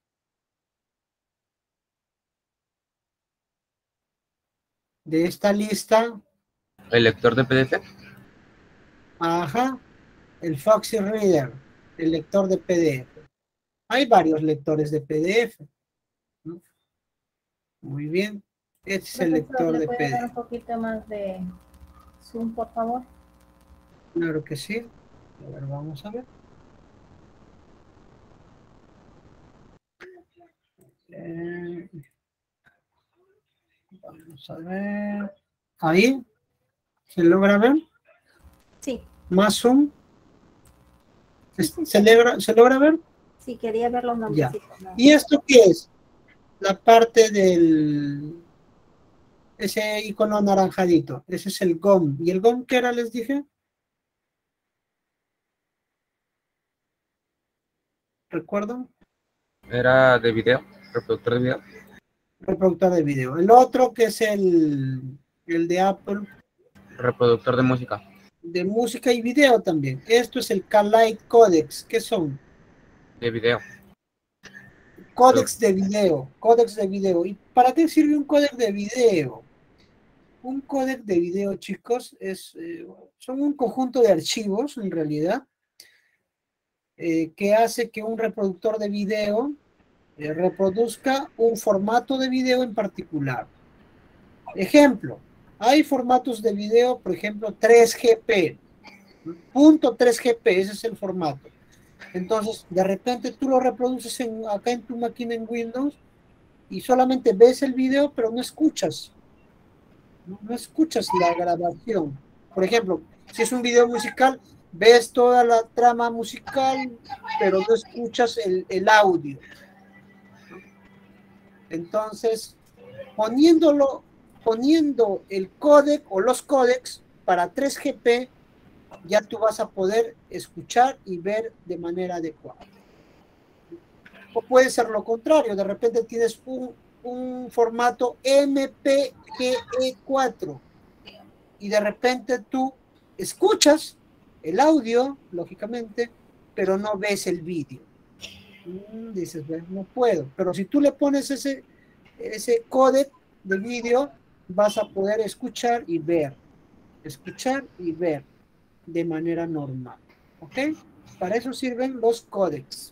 De esta lista. ¿El lector de P D F? Ajá, el Foxy Reader, el lector de P D F. Hay varios lectores de P D F, ¿no? Muy bien. Este es el lector de P D F. ¿Le puede dar un poquito más de zoom, por favor? Claro que sí. A ver, vamos a ver. Eh, vamos a ver. Ahí. ¿Se logra ver? Sí. Más zoom. Sí, ¿Se, sí, se sí. logra, ¿se logra ver? Sí, quería ver los Ya. nombrecitos. ¿No? ¿Y esto qué es? La parte del... Ese icono anaranjadito. Ese es el G O M. ¿Y el G O M qué era, les dije? ¿Recuerdan? Era de video, reproductor de video. Reproductor de video. El otro que es el, el de Apple, Reproductor de música. de música y video también. Esto es el K-Lite Codex. ¿Qué son? De video. Códex de video. Códex de video. ¿Y para qué sirve un códex de video? Un códec de video, chicos, es, eh, son un conjunto de archivos, en realidad, eh, que hace que un reproductor de video eh, reproduzca un formato de video en particular. Ejemplo, hay formatos de video, por ejemplo, tres G P, punto tres G P, ese es el formato. Entonces, de repente tú lo reproduces en, acá en tu máquina en Windows y solamente ves el video, pero no escuchas. No, no escuchas la grabación. Por ejemplo, si es un video musical, ves toda la trama musical, pero no escuchas el, el audio. Entonces, poniéndolo, poniendo el códec o los códecs para tres G P, ya tú vas a poder escuchar y ver de manera adecuada. O puede ser lo contrario, de repente tienes un, un formato M P G E cuatro y de repente tú escuchas el audio, lógicamente, pero no ves el vídeo. Mm, dices, bueno, no puedo, pero si tú le pones ese, ese códec de vídeo vas a poder escuchar y ver, escuchar y ver de manera normal, ¿ok? Para eso sirven los códecs.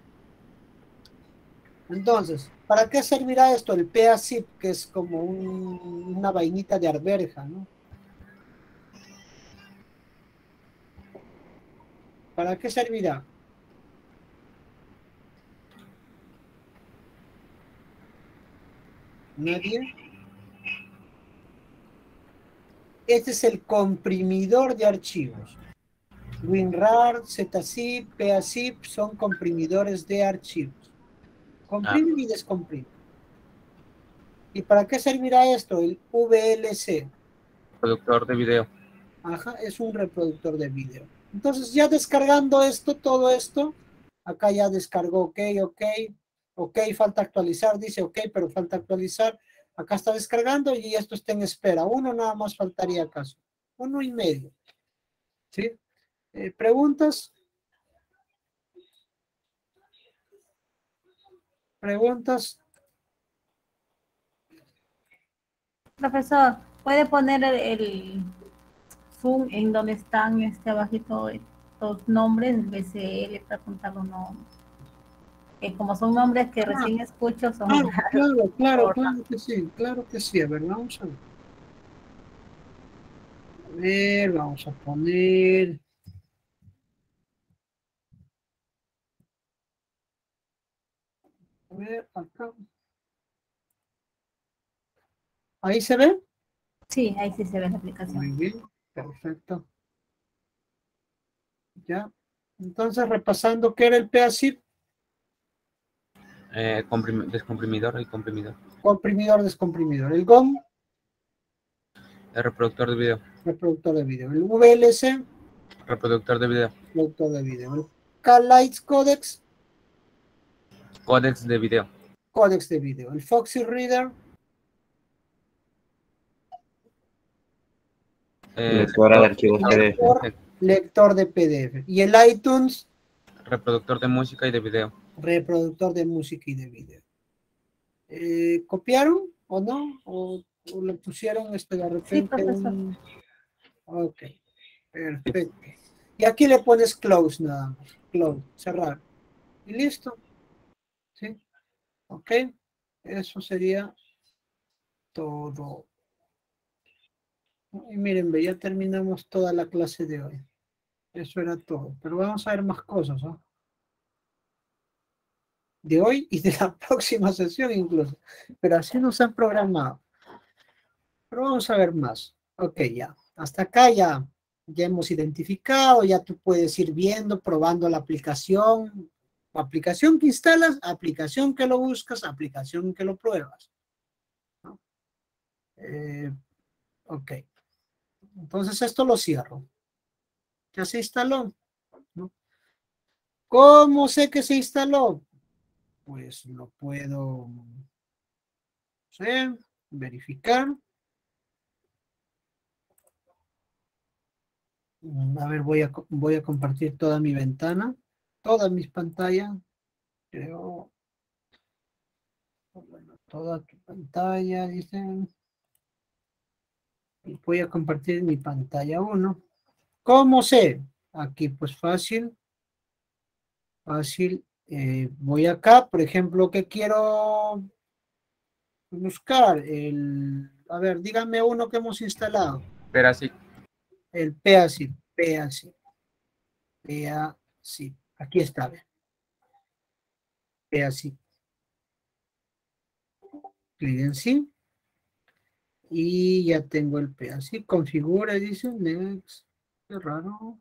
Entonces, ¿para qué servirá esto? El P A Z I P, que es como un, una vainita de arveja, ¿no? ¿Para qué servirá? ¿Nadie? Este es el comprimidor de archivos. WinRAR, ZZIP, P A Z I P son comprimidores de archivos. Comprimen y descomprimen. ¿Y para qué servirá esto? El V L C. Productor de video. Ajá, es un reproductor de video. Entonces ya descargando esto, todo esto, acá ya descargó, ok, ok, ok, falta actualizar, dice ok, pero falta actualizar. Acá está descargando y esto está en espera. Uno nada más faltaría acaso. Uno y medio. ¿Sí? Eh, ¿Preguntas? ¿Preguntas? Profesor, ¿puede poner el, el zoom en donde están este abajito los nombres en B C L para contar los nombres? Que como son nombres que recién escucho, son Claro, raros. claro, claro, claro que sí, claro que sí. A ver, vamos a ver. A ver, vamos a poner. A ver, acá. ¿Ahí se ve? Sí, ahí sí se ve la Muy aplicación. bien, perfecto. Ya. Entonces, repasando, ¿qué era el P A Z I P? Eh, comprim- descomprimidor y comprimidor. Comprimidor, descomprimidor. El G O M, El reproductor de video. reproductor de video. El V L C, Reproductor de video. reproductor de video. El K-Lights Codex, Códex de video. códex de video. El Foxy Reader, Eh, Lectora de lector, archivos P D F. lector, lector de P D F. Y el iTunes, reproductor de música y de video. reproductor de música y de video. Eh, ¿Copiaron o no? ¿O, o le pusieron este de Sí, repente profesor. un... Ok, perfecto. Y aquí le pones close nada más. Close, cerrar. Y listo. ¿Sí? Ok. Eso sería todo. Y miren, ve, ya terminamos toda la clase de hoy. Eso era todo. Pero vamos a ver más cosas, ¿no? De hoy y de la próxima sesión incluso. Pero así nos han programado. Pero vamos a ver más. Ok, ya. Hasta acá ya, ya hemos identificado, ya tú puedes ir viendo, probando la aplicación. Aplicación que instalas, aplicación que lo buscas, aplicación que lo pruebas. ¿No? Eh, ok. Entonces esto lo cierro. Ya se instaló, ¿no? ¿Cómo sé que se instaló? Pues lo puedo, no sé, verificar. A ver, voy a, voy a compartir toda mi ventana, todas mis pantallas. Creo, bueno, toda tu pantalla, dicen. Y voy a compartir mi pantalla uno. ¿Cómo sé? Aquí, pues fácil. Fácil. Eh, voy acá, por ejemplo, ¿qué quiero buscar? El, a ver, díganme uno que hemos instalado. Pero así. El P A Z I P. P A Z I P. P A Z I P. Aquí está. P A Z I P. Clic en sí. Y ya tengo el P A Z I P. Configura, dice. Next. Qué raro.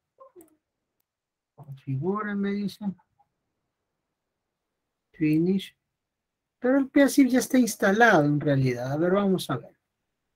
Configura, me dice. Finish. Pero el P A Z I P ya está instalado en realidad. A ver, vamos a ver.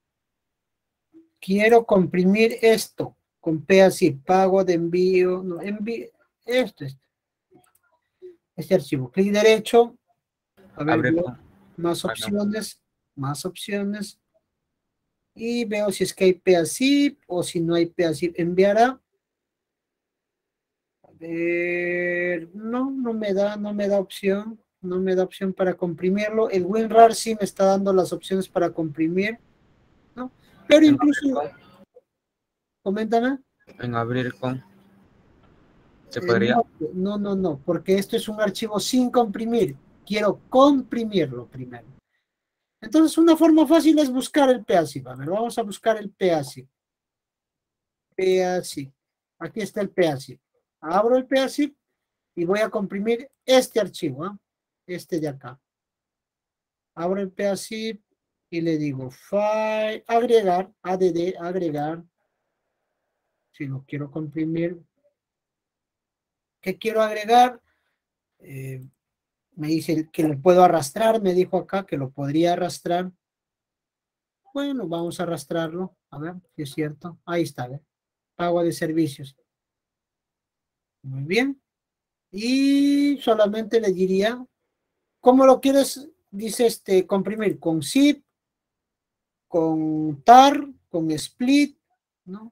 Quiero comprimir esto con P A Z I P. Pago de envío. No, envío. Esto, esto. Este archivo. Clic derecho. A ver, Abre veo con- más Bueno. opciones. Más opciones. Y veo si es que hay P A Z I P o si no hay P A Z I P. Enviará. A ver, no, no me da, no me da opción. no me da opción para comprimirlo. El WinRAR sí me está dando las opciones para comprimir, ¿no? Pero En incluso, abrir coméntame. con, en abrir con, ¿se Eh, podría? no, no, no, no, porque esto es un archivo sin comprimir. Quiero comprimirlo primero. Entonces, una forma fácil es buscar el PASIF. A ver, vamos a buscar el PASIF. PASIF. Aquí está el PASIF. Abro el PASIF y voy a comprimir este archivo, ¿eh? Este de acá. Abro el PASIF y le digo file, agregar, add, agregar. Si lo quiero comprimir. ¿Qué quiero agregar? Eh, me dice que lo puedo arrastrar, me dijo acá que lo podría arrastrar. Bueno, vamos a arrastrarlo, a ver si es cierto. Ahí está, ¿ve? Pago de servicios. Muy bien. Y solamente le diría, ¿cómo lo quieres? Dice este, comprimir con zip, con tar, con split, ¿no?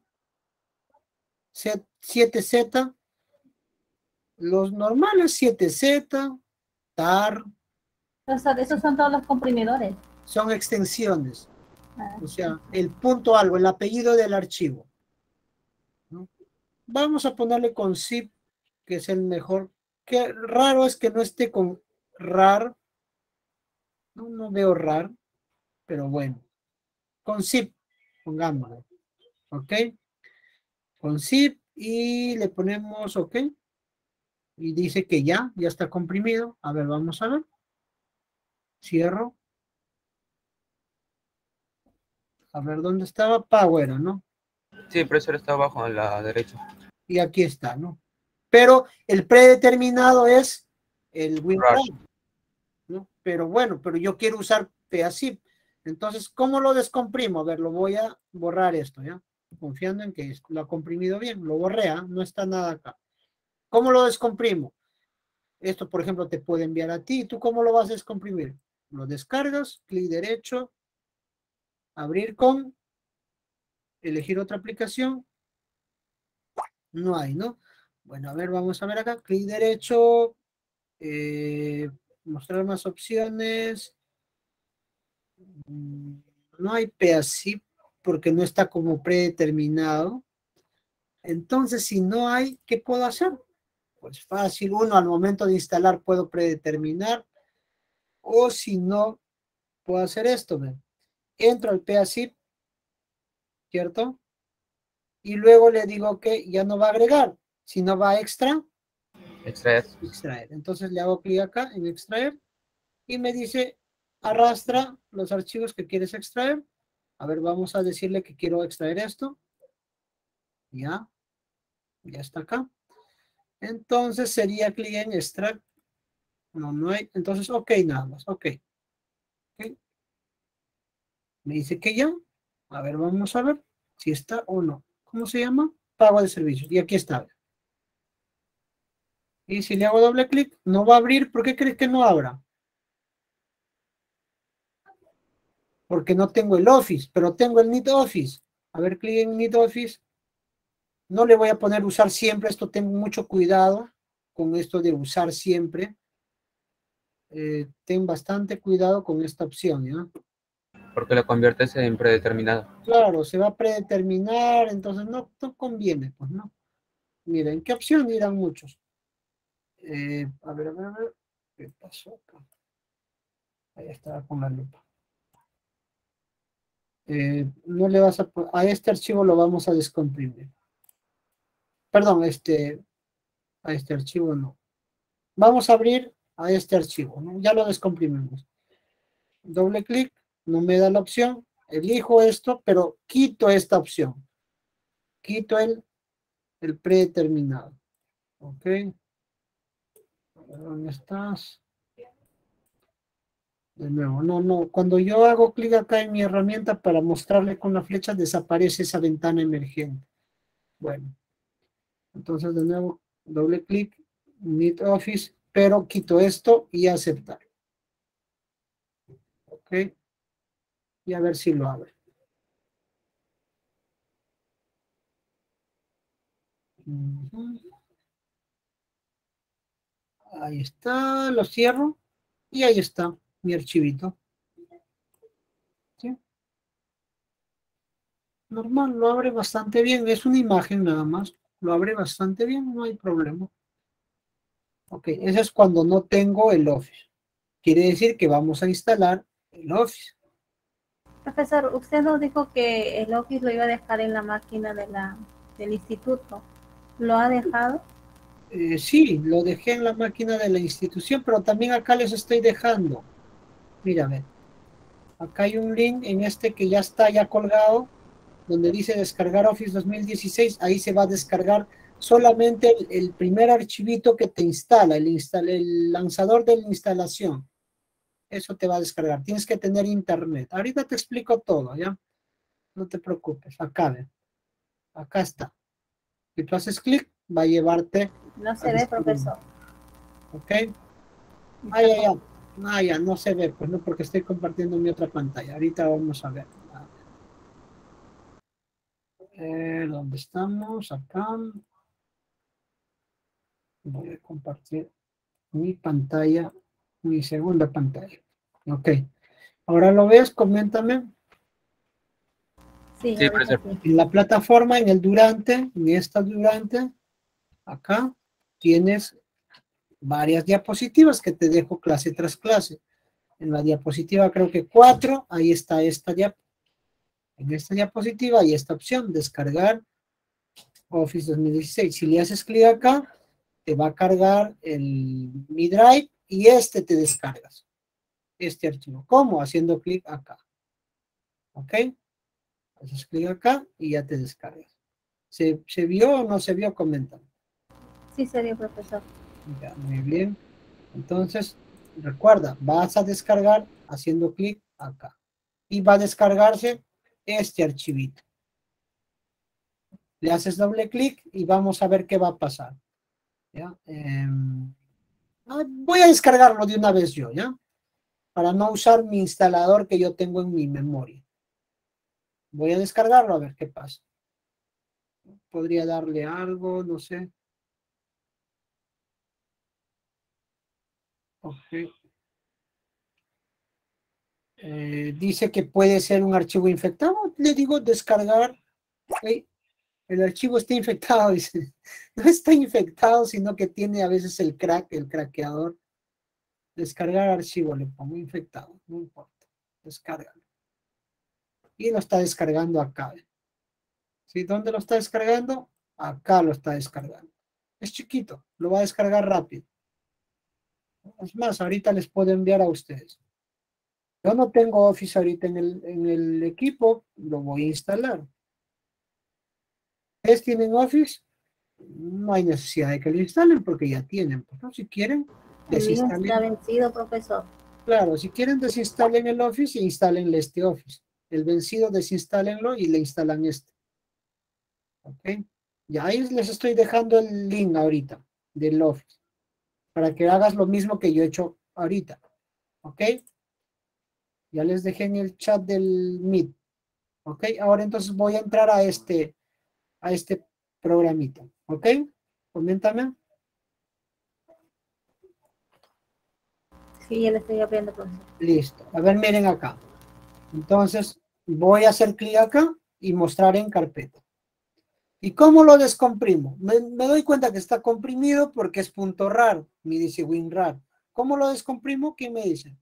siete Z, los normales siete Z, tar, O sea, esos son todos los comprimidores. son extensiones. Ah, O sea, el punto algo, el apellido del archivo, ¿no? Vamos a ponerle con zip, que es el mejor. Qué raro es que no esté con rar. No, no veo rar, pero bueno. Con zip, pongámoslo. ¿Ok? Con zip y le ponemos OK. Y dice que ya, ya está comprimido. A ver, vamos a ver. Cierro. A ver, ¿dónde estaba? Power, ¿no? Sí, el precio está abajo a la derecha. Y aquí está, ¿no? Pero el predeterminado es el WinRAR, Rush. ¿no? Pero bueno, pero yo quiero usar PASIF. Entonces, ¿cómo lo descomprimo? A ver, lo voy a borrar esto, ¿ya? Confiando en que lo ha comprimido bien. Lo borré, ¿eh? No está nada acá. ¿Cómo lo descomprimo? Esto, por ejemplo, te puede enviar a ti. ¿Tú cómo lo vas a descomprimir? Lo descargas, clic derecho, abrir con, elegir otra aplicación. No hay, ¿no? Bueno, a ver, vamos a ver acá. Clic derecho, eh, mostrar más opciones. Mm, No hay PASIF porque no está como predeterminado. Entonces, si no hay, ¿qué puedo hacer? Pues fácil, uno al momento de instalar puedo predeterminar, o si no, puedo hacer esto, ¿ven? Entro al PASIF, ¿cierto? Y luego le digo que ya no va a agregar, sino va a extra, Extraer. extraer. Entonces le hago clic acá en extraer y me dice arrastra los archivos que quieres extraer. A ver, vamos a decirle que quiero extraer esto. Ya, ya está acá. Entonces sería clic en extract. No, no hay. Entonces, ok, nada más. Ok. Ok. Me dice que ya. A ver, vamos a ver si está o no. ¿Cómo se llama? Pago de servicios. Y aquí está. Y si le hago doble clic, no va a abrir. ¿Por qué crees que no abra? Porque no tengo el Office, pero tengo el Need Office. A ver, clic en Need Office. No le voy a poner usar siempre. Esto tengo mucho cuidado con esto de usar siempre. Eh, ten bastante cuidado con esta opción, ¿ya? Porque lo conviertes en predeterminado. Claro, se va a predeterminar, entonces no, no conviene, pues no. Miren, ¿qué opción dirán muchos? Eh, a ver, a ver, a ver. ¿Qué pasó acá? Ahí está con la lupa. Eh, no le vas a... A este archivo lo vamos a descomprimir. Perdón, este... A este archivo no. Vamos a abrir a este archivo, ¿no? Ya lo descomprimimos. Doble clic, no me da la opción. Elijo esto, pero quito esta opción. Quito el, el predeterminado. Ok. ¿Dónde estás? De nuevo, no, no. Cuando yo hago clic acá en mi herramienta para mostrarle con la flecha, desaparece esa ventana emergente. Bueno, entonces de nuevo, doble clic, Meet Office, pero quito esto y aceptar. Ok. Y a ver si lo abre. Uh-huh. Ahí está, lo cierro. Y ahí está mi archivito. ¿Sí? Normal, lo abre bastante bien. Es una imagen nada más. Lo abre bastante bien, no hay problema. Ok, eso es cuando no tengo el Office. Quiere decir que vamos a instalar el Office. Profesor, usted nos dijo que el Office lo iba a dejar en la máquina de la, del instituto. ¿Lo ha dejado? Eh, sí, lo dejé en la máquina de la institución, pero también acá les estoy dejando. Mira, ve. Acá hay un link en este que ya está ya colgado, donde dice descargar Office dos mil dieciséis. Ahí se va a descargar solamente el, el primer archivito que te instala, el, instala, el lanzador de la instalación. Eso te va a descargar. Tienes que tener internet. Ahorita te explico todo, ¿ya? No te preocupes. Acá, ve. Acá está. Si tú haces clic, va a llevarte. No se ve, profesor. ¿Ok? Ah, ya, ya. Ah, ya, no se ve, pues no, porque estoy compartiendo mi otra pantalla. Ahorita vamos a ver. Eh, ¿Dónde estamos? Acá. Voy a compartir mi pantalla, mi segunda pantalla. Ok. Ahora lo ves, coméntame. Sí, Sí, ahorita profesor. sí. En la plataforma, en el Durante, en esta Durante, acá tienes varias diapositivas que te dejo clase tras clase. En la diapositiva creo que cuatro, ahí está esta diapositiva. En esta diapositiva hay esta opción, descargar Office dos mil dieciséis. Si le haces clic acá, te va a cargar el Mi Drive y este te descargas. Este archivo. ¿Cómo? Haciendo clic acá. ¿Ok? Haces clic acá y ya te descargas. ¿Se, ¿Se vio o no se vio? Comentan. Sí se ve, profesor. Ya, muy bien. Entonces, recuerda, vas a descargar haciendo clic acá. Y va a descargarse este archivito. Le haces doble clic y vamos a ver qué va a pasar. ¿Ya? Eh, voy a descargarlo de una vez yo, ¿ya? Para no usar mi instalador que yo tengo en mi memoria. Voy a descargarlo a ver qué pasa. Podría darle algo, no sé. Ok. Eh, dice que puede ser un archivo infectado. Le digo descargar. Okay. El archivo está infectado, dice. No está infectado, sino que tiene a veces el crack, el craqueador. Descargar archivo, le pongo infectado. No importa. Descárgalo. Y lo está descargando acá. ¿Sí? ¿Dónde lo está descargando? Acá lo está descargando. Es chiquito, lo va a descargar rápido. Es más, ahorita les puedo enviar a ustedes. Yo no tengo Office ahorita en el, en el equipo, lo voy a instalar. ¿Ustedes tienen Office? No hay necesidad de que lo instalen porque ya tienen. ¿No? Si quieren, El mío está desinstalen. vencido, profesor. Claro, si quieren, desinstalen el Office e instalen este Office. El vencido, desinstálenlo y le instalan este. ¿Ok? Ya ahí les estoy dejando el link ahorita del Office para que hagas lo mismo que yo he hecho ahorita. ¿Ok? Ya les dejé en el chat del Meet. ¿Ok? Ahora entonces voy a entrar a este, a este programita. ¿Ok? Coméntame. Sí, ya le estoy abriendo, profesor. Listo. A ver, miren acá. Entonces, voy a hacer clic acá y mostrar en carpeta. ¿Y cómo lo descomprimo? Me, me doy cuenta que está comprimido porque es punto rar. Me dice WinRAR. ¿Cómo lo descomprimo? ¿Quién me dice?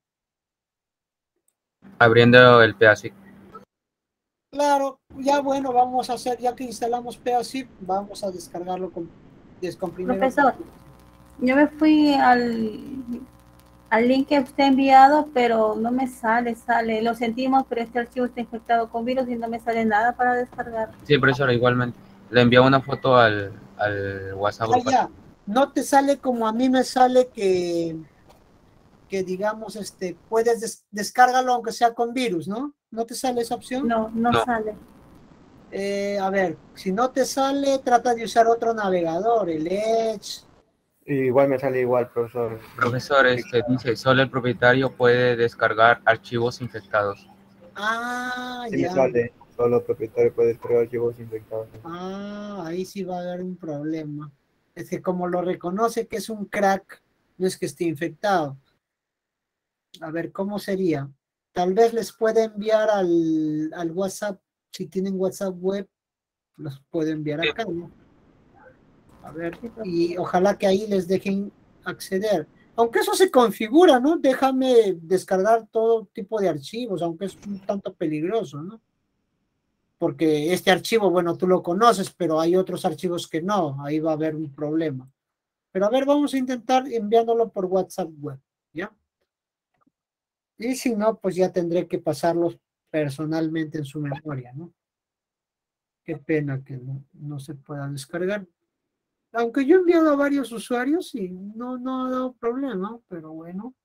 Abriendo el pedacito. Claro, ya bueno, vamos a hacer, ya que instalamos P A zip, vamos a descargarlo con descomprimir. Profesor, yo me fui al, al link que usted ha enviado, pero no me sale, sale. Lo sentimos, pero este archivo está infectado con virus y no me sale nada para descargar. Sí, profesor, igualmente. Le envió una foto al, al WhatsApp. Ah, ya. No te sale como a mí me sale que, que digamos, este, puedes des descárgalo aunque sea con virus, ¿no? ¿No te sale esa opción? No, no, No. sale. Eh, a ver, si no te sale, trata de usar otro navegador, el Edge. Igual me sale igual, profesor. Profesor, este dice, solo el propietario puede descargar archivos infectados. Ah, Sí me ya. sale, solo el propietario puede descargar archivos infectados. Ah, ahí sí va a haber un problema. Es que como lo reconoce que es un crack, no es que esté infectado. A ver, ¿cómo sería? Tal vez les pueda enviar al, al WhatsApp, si tienen WhatsApp web, los puedo enviar acá, ¿no? A ver, y ojalá que ahí les dejen acceder. Aunque eso se configura, ¿no? Déjame descargar todo tipo de archivos, aunque es un tanto peligroso, ¿no? Porque este archivo, bueno, tú lo conoces, pero hay otros archivos que no, ahí va a haber un problema. Pero a ver, vamos a intentar enviándolo por WhatsApp web, ¿ya? Y si no, pues ya tendré que pasarlos personalmente en su memoria, ¿no? Qué pena que no, no se pueda descargar. Aunque yo he enviado a varios usuarios y no, no ha dado problema, pero bueno.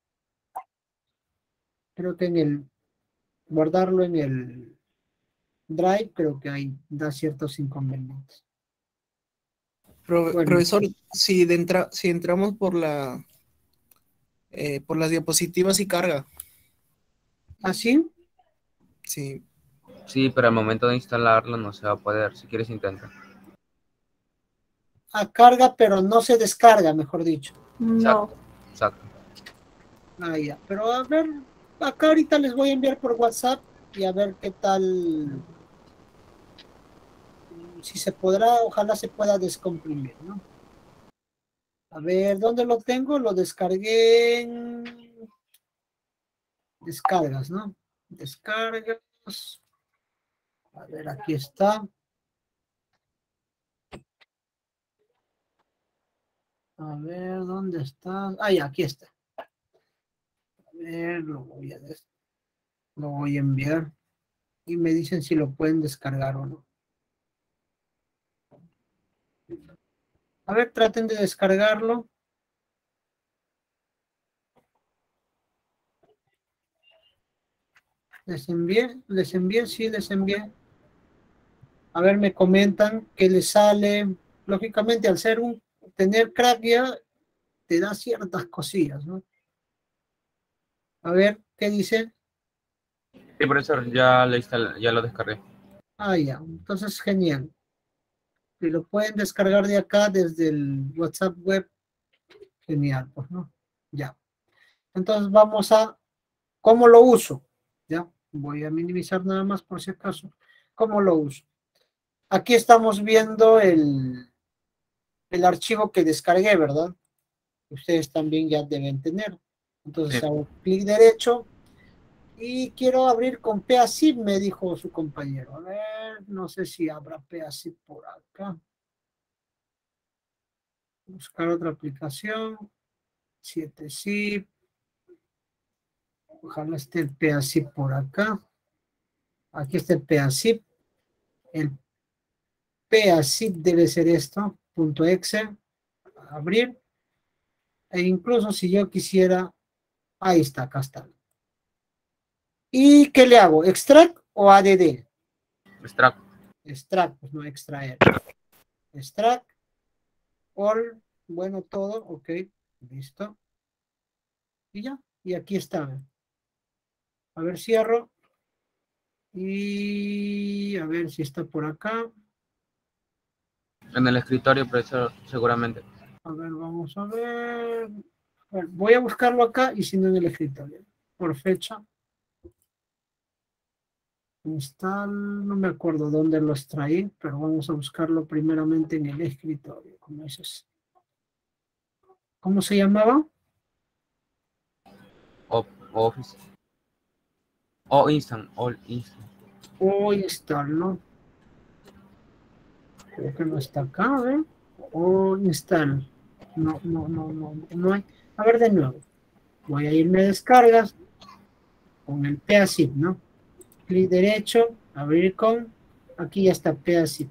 Creo que en el guardarlo en el Drive, creo que ahí da ciertos inconvenientes. Pro- Bueno, profesor, si, de entra- si entramos por la eh, por las diapositivas y carga, así, sí. Sí, pero al momento de instalarlo no se va a poder. Si quieres, intenta. a carga, pero no se descarga, mejor dicho. No. Exacto. Ah, ya. Pero a ver, acá ahorita les voy a enviar por WhatsApp y a ver qué tal, si se podrá, ojalá se pueda descomprimir, ¿no? A ver, ¿dónde lo tengo? Lo descargué en descargas, ¿no? Descargas. A ver, aquí está. A ver, ¿dónde está? Ah, ya, aquí está. A ver, lo voy a, des- lo voy a enviar. Y me dicen si lo pueden descargar o no. A ver, traten de descargarlo. Les envié, les envié, sí, les envié. A ver, me comentan que les sale. Lógicamente, al ser un, tener crack ya, te da ciertas cosillas, ¿no? A ver, ¿qué dicen? Sí, profesor, ya lo instalé, ya lo descargué. Ah, ya, entonces genial. Si lo pueden descargar de acá desde el WhatsApp web, genial, pues, ¿no? Ya. Entonces vamos a, ¿cómo lo uso? Ya, voy a minimizar nada más por si acaso. ¿Cómo lo uso? Aquí estamos viendo el, el archivo que descargué, ¿verdad? Ustedes también ya deben tener. Entonces Sí. hago clic derecho y quiero abrir con PASIP, me dijo su compañero. A ver, no sé si habrá PASIP por acá. Buscar otra aplicación. siete zip. Ojalá esté el PASIP por acá. Aquí está el PASIP. El PASIP debe ser esto. Punto .exe. Abrir. E incluso si yo quisiera, ahí está, acá está. ¿Y qué le hago? ¿Extract o A D D? Extract. Extract, pues no extraer. Extract. All. Bueno, todo. Ok. Listo. Y ya. Y aquí está. A ver, cierro. Y a ver si está por acá. En el escritorio, profesor, seguramente. A ver, vamos a ver. A ver, voy a buscarlo acá y si no en el escritorio. Por fecha. Install, no me acuerdo dónde lo extraí, pero vamos a buscarlo primeramente en el escritorio. Como dices. ¿Cómo se llamaba? O, Office. O Instant. All Instant. O install, ¿no? Creo que no está acá, ¿eh? O install. No, no, no, no, no hay. A ver de nuevo. Voy a irme a descargas con el PASIP, ¿no? Clic derecho, abrir con. Aquí ya está PASIP.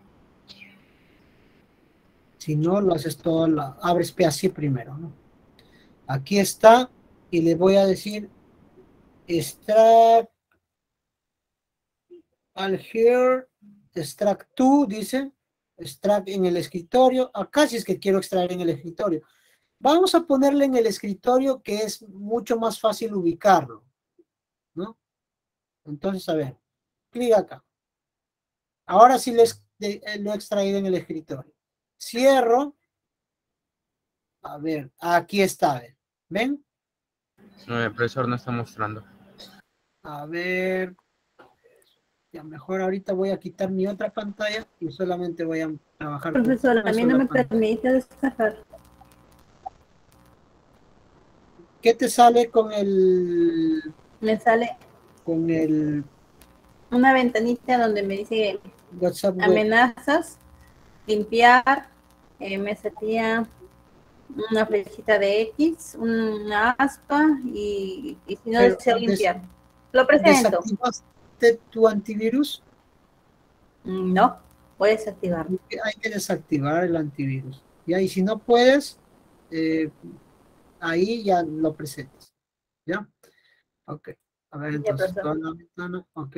Si no, lo haces todo, la, abres PASIP primero, ¿no? Aquí está, y le voy a decir extract al here, extract to, dice, extract en el escritorio. Acá si es que quiero extraer en el escritorio. Vamos a ponerle en el escritorio que es mucho más fácil ubicarlo, ¿no? Entonces, a ver, clic acá. Ahora sí les, de, lo he extraído en el escritorio. Cierro. A ver, aquí está, ¿ven? No, el profesor no está mostrando. A ver. Ya mejor ahorita voy a quitar mi otra pantalla y solamente voy a trabajar con Profesor, una a mí sola no me pantalla. permite descargar. ¿Qué te sale con el Me sale con el una ventanita donde me dice WhatsApp web? amenazas, limpiar, eh, me salía una flechita de X, una aspa y, y si no Pero deseo des- limpiar. Lo presento. ¿Desactivaste tu antivirus? No, voy a desactivarlo. Hay que desactivar el antivirus. ¿Ya? Y si no puedes, eh, ahí ya lo presentas. ¿Ya? Ok. A ver, Ya, entonces, profesor. toda la ventana. Ok.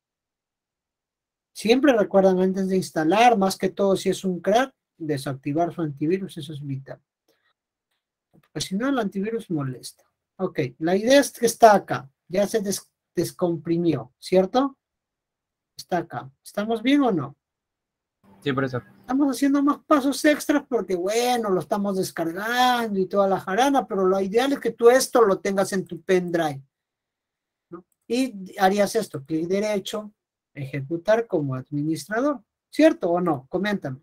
Siempre recuerdan antes de instalar, más que todo si es un crack, desactivar su antivirus, eso es vital. Porque si no, el antivirus molesta. Ok, la idea es que está acá. Ya se des- descomprimió, ¿cierto? Está acá. ¿Estamos bien o no? Sí, profesor. Estamos haciendo más pasos extras porque, bueno, lo estamos descargando y toda la jarana, pero lo ideal es que tú esto lo tengas en tu pendrive, ¿no? Y harías esto, clic derecho, ejecutar como administrador, ¿cierto o no? Coméntame.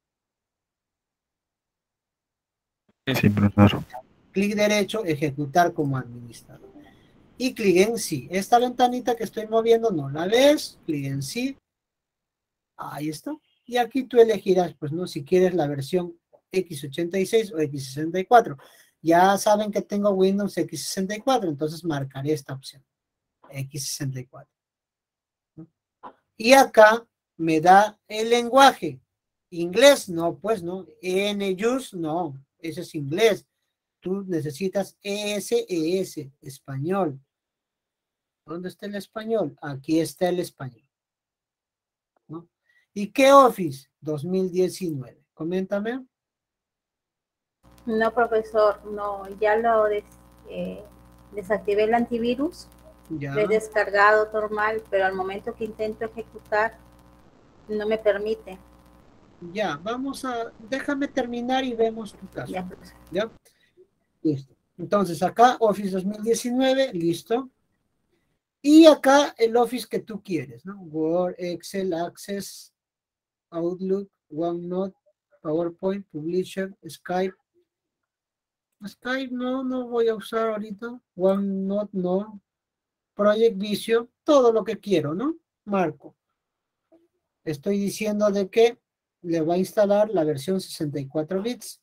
Sí, profesor. Clic derecho, ejecutar como administrador. Y clic en sí. Esta ventanita que estoy moviendo, ¿no la ves? Clic en sí. Ahí está. Y aquí tú elegirás, pues, ¿no? Si quieres la versión equis ochenta y seis o equis sesenta y cuatro. Ya saben que tengo Windows equis sesenta y cuatro, entonces marcaré esta opción. equis sesenta y cuatro. ¿No? Y acá me da el lenguaje. Inglés, no, pues, ¿no? En-use, no. Ese es inglés. Tú necesitas E S E S, español. ¿Dónde está el español? Aquí está el español, ¿no? ¿Y qué Office? dos mil diecinueve. Coméntame. No, profesor, no, ya lo des, eh, desactivé el antivirus, Ya. lo he descargado normal, pero al momento que intento ejecutar no me permite. Ya, vamos a, déjame terminar y vemos tu caso. Ya, profesor. ¿Ya? Listo. Entonces acá Office dos mil diecinueve, listo. Y acá el Office que tú quieres, ¿no? Word, Excel, Access, Outlook, OneNote, PowerPoint, Publisher, Skype. Skype no, no voy a usar ahorita. OneNote no. Project Visio, todo lo que quiero, ¿no? Marco. Estoy diciendo de que le va a instalar la versión sesenta y cuatro bits.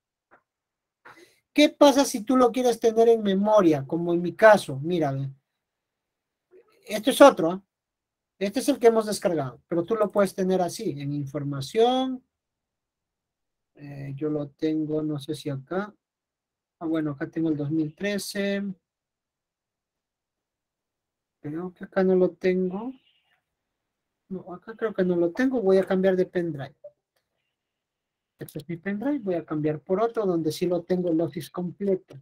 ¿Qué pasa si tú lo quieres tener en memoria? Como en mi caso, mira, esto es otro, ¿eh? Este es el que hemos descargado, pero tú lo puedes tener así, en información. Eh, yo lo tengo, no sé si acá. Ah, bueno, acá tengo el dos mil trece. Creo que acá no lo tengo. No, acá creo que no lo tengo. Voy a cambiar de pendrive. Este es mi pendrive. Voy a cambiar por otro donde sí lo tengo el Office completo.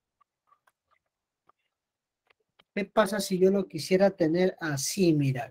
¿Qué pasa si yo lo quisiera tener así? Mira.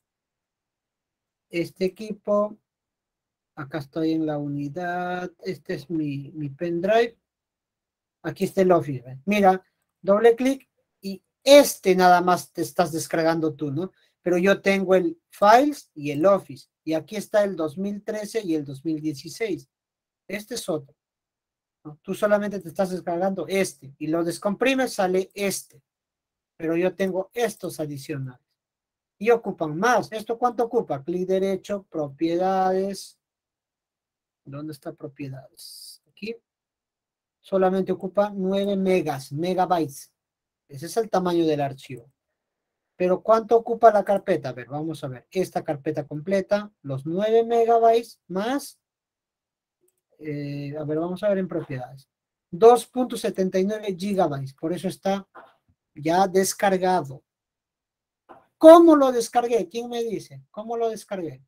Este equipo. Acá estoy en la unidad. Este es mi, mi pendrive. Aquí está el Office. ¿Ven? Mira, doble clic y este nada más te estás descargando tú, ¿no? Pero yo tengo el Files y el Office. Y aquí está el dos mil trece y el dos mil dieciséis. Este es otro, ¿no? Tú solamente te estás descargando este y lo descomprimes, sale este. Pero yo tengo estos adicionales. Y ocupan más. ¿Esto cuánto ocupa? Clic derecho, propiedades. ¿Dónde está propiedades? Aquí. Solamente ocupa nueve megas, megabytes. Ese es el tamaño del archivo. Pero ¿cuánto ocupa la carpeta? A ver, vamos a ver. Esta carpeta completa, los nueve megabytes más, eh, a ver, vamos a ver en propiedades. dos punto setenta y nueve gigabytes. Por eso está ya descargado. ¿Cómo lo descargué? ¿Quién me dice? ¿Cómo lo descargué?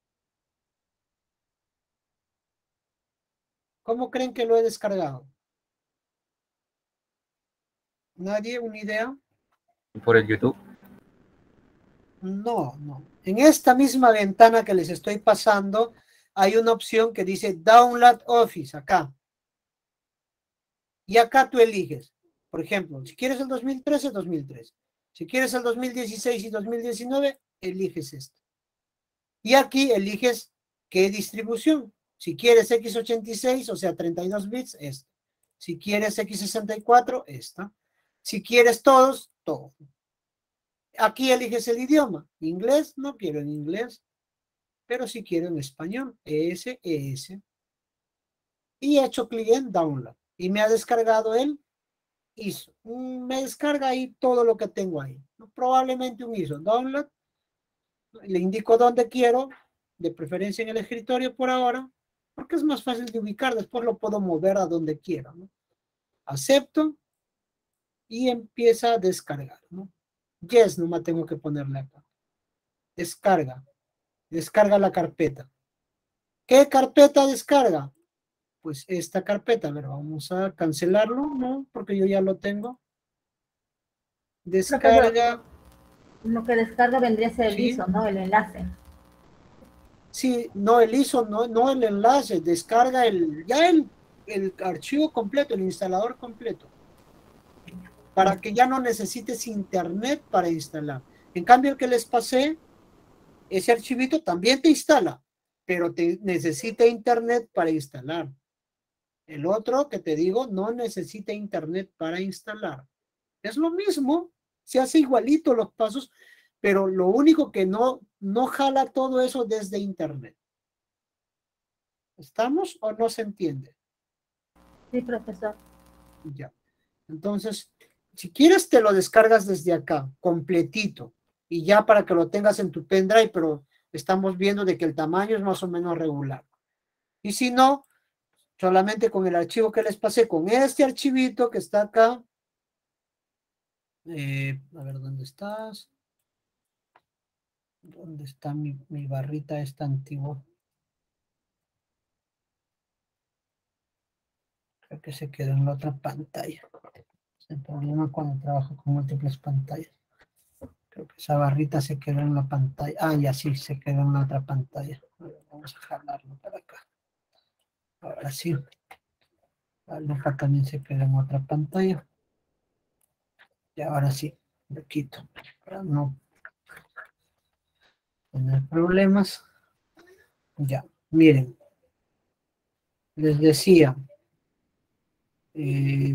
¿Cómo creen que lo he descargado? ¿Nadie? ¿Una idea? Por el YouTube. No, no. En esta misma ventana que les estoy pasando, hay una opción que dice Download Office, acá. Y acá tú eliges Por ejemplo, si quieres el dos mil trece, dos mil trece. Si quieres el dos mil dieciséis y dos mil diecinueve, eliges este. Y aquí eliges qué distribución. Si quieres equis ochenta y seis, o sea, treinta y dos bits, esta. Si quieres equis sesenta y cuatro, esta. Si quieres todos, todo. Aquí eliges el idioma. Inglés, no quiero en inglés, pero sí quiero en español. E S, E S. Y he hecho clic en Download. Y me ha descargado el I S O. Me descarga ahí todo lo que tengo ahí. Probablemente un I S O. Download. Le indico dónde quiero, de preferencia en el escritorio por ahora, porque es más fácil de ubicar. Después lo puedo mover a donde quiera, ¿no? Acepto y empieza a descargar, ¿no? Yes, nomás tengo que ponerle acá. Descarga. Descarga la carpeta. ¿Qué carpeta descarga? Pues esta carpeta. A ver, vamos a cancelarlo, ¿no? Porque yo ya lo tengo. Descarga. Lo que descarga vendría a ser el Sí. I S O, ¿no? El enlace. Sí, no el I S O, no, no el enlace. Descarga el, ya el, el archivo completo, el instalador completo. Para que ya no necesites internet para instalar. En cambio, el que les pasé, ese archivito también te instala, pero te necesita internet para instalar. El otro que te digo no necesita internet para instalar. Es lo mismo, se hace igualito los pasos, pero lo único que no, no jala todo eso desde internet. ¿Estamos o no se entiende? Sí, profesor. Ya. Entonces, si quieres te lo descargas desde acá, completito, y ya para que lo tengas en tu pendrive, pero estamos viendo de que el tamaño es más o menos regular. Y si no, solamente con el archivo que les pasé, con este archivito que está acá, eh, a ver, ¿dónde estás? ¿Dónde está mi, mi barrita esta antigua? Creo que se quedó en la otra pantalla. Es el problema cuando trabajo con múltiples pantallas. Creo que esa barrita se quedó en la pantalla. Ah, ya sí, se quedó en la otra pantalla. Vamos a jalarlo para acá. Ahora sí. La lupa también se quedó en otra pantalla. Y ahora sí, lo quito. Para no tener problemas. Ya, miren. Les decía. Eh,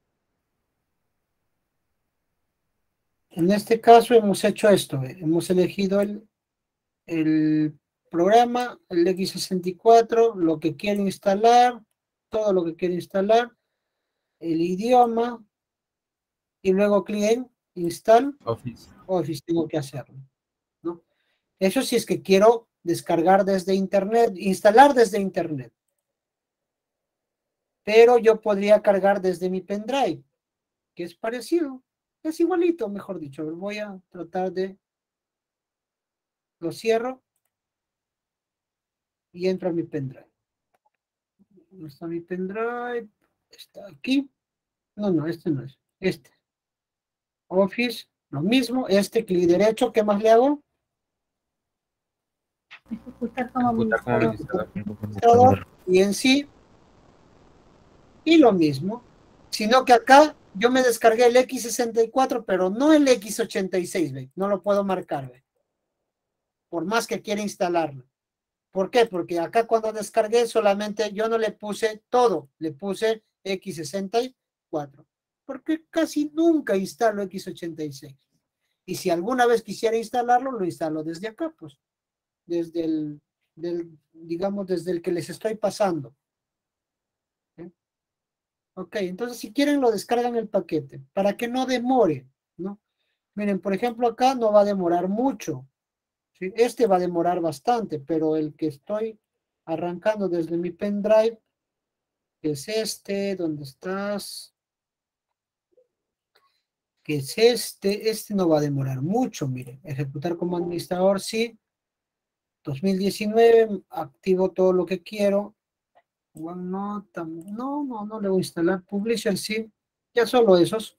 en este caso hemos hecho esto. eh, Hemos elegido el, el programa, el equis sesenta y cuatro, lo que quiere instalar, todo lo que quiere instalar, el idioma, y luego clic en Install Office. Office, tengo que hacerlo, ¿no? Eso sí es que quiero descargar desde internet, instalar desde internet. Pero yo podría cargar desde mi pendrive, que es parecido, es igualito, mejor dicho. Voy a tratar de, lo cierro y entro a mi pendrive. ¿Dónde está mi pendrive? Está aquí. No, no, este no es, este. Office, lo mismo, este clic derecho, ¿qué más le hago? Ejecutar como Ejecutar como administrador. administrador. Y en sí, y lo mismo, sino que acá yo me descargué el equis sesenta y cuatro, pero no el equis ochenta y seis, ¿ve? No lo puedo marcar, ¿ve? Por más que quiera instalarlo. ¿Por qué? Porque acá cuando descargué solamente yo no le puse todo, le puse equis sesenta y cuatro, porque casi nunca instalo equis ochenta y seis. Y si alguna vez quisiera instalarlo, lo instalo desde acá, pues, desde el, del, digamos, desde el que les estoy pasando. ¿Sí? Ok, entonces si quieren lo descargan el paquete, para que no demore, ¿no? Miren, por ejemplo, acá no va a demorar mucho, ¿sí? Este va a demorar bastante, pero el que estoy arrancando desde mi pendrive, que es este, ¿dónde estás? Que es este, este no va a demorar mucho, miren, ejecutar como administrador, sí, dos mil diecinueve, activo todo lo que quiero, OneNote, no, no, no le voy a instalar, Publisher, sí, ya solo esos.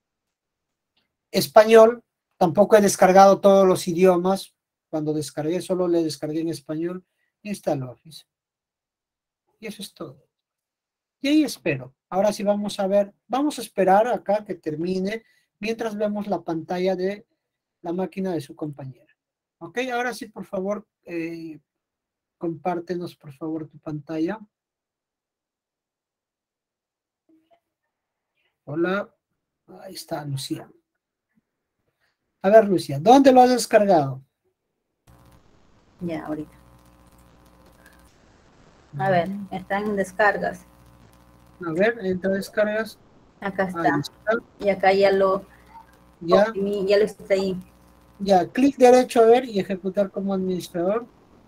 Español, tampoco he descargado todos los idiomas, cuando descargué solo le descargué en español, instalo Office. Y eso es todo. Y ahí espero. Ahora sí vamos a ver, vamos a esperar acá que termine mientras vemos la pantalla de la máquina de su compañera. Ok, ahora sí, por favor, eh, compártenos, por favor, tu pantalla. Hola, ahí está Lucía. A ver, Lucía, ¿dónde lo has descargado? Ya, ahorita. A ver, están en descargas. A ver, entra descargas. Acá Ahí está. está. Y acá ya lo Ya, oprimí, ya lo está ahí. ya, clic derecho a ver y ejecutar como administrador.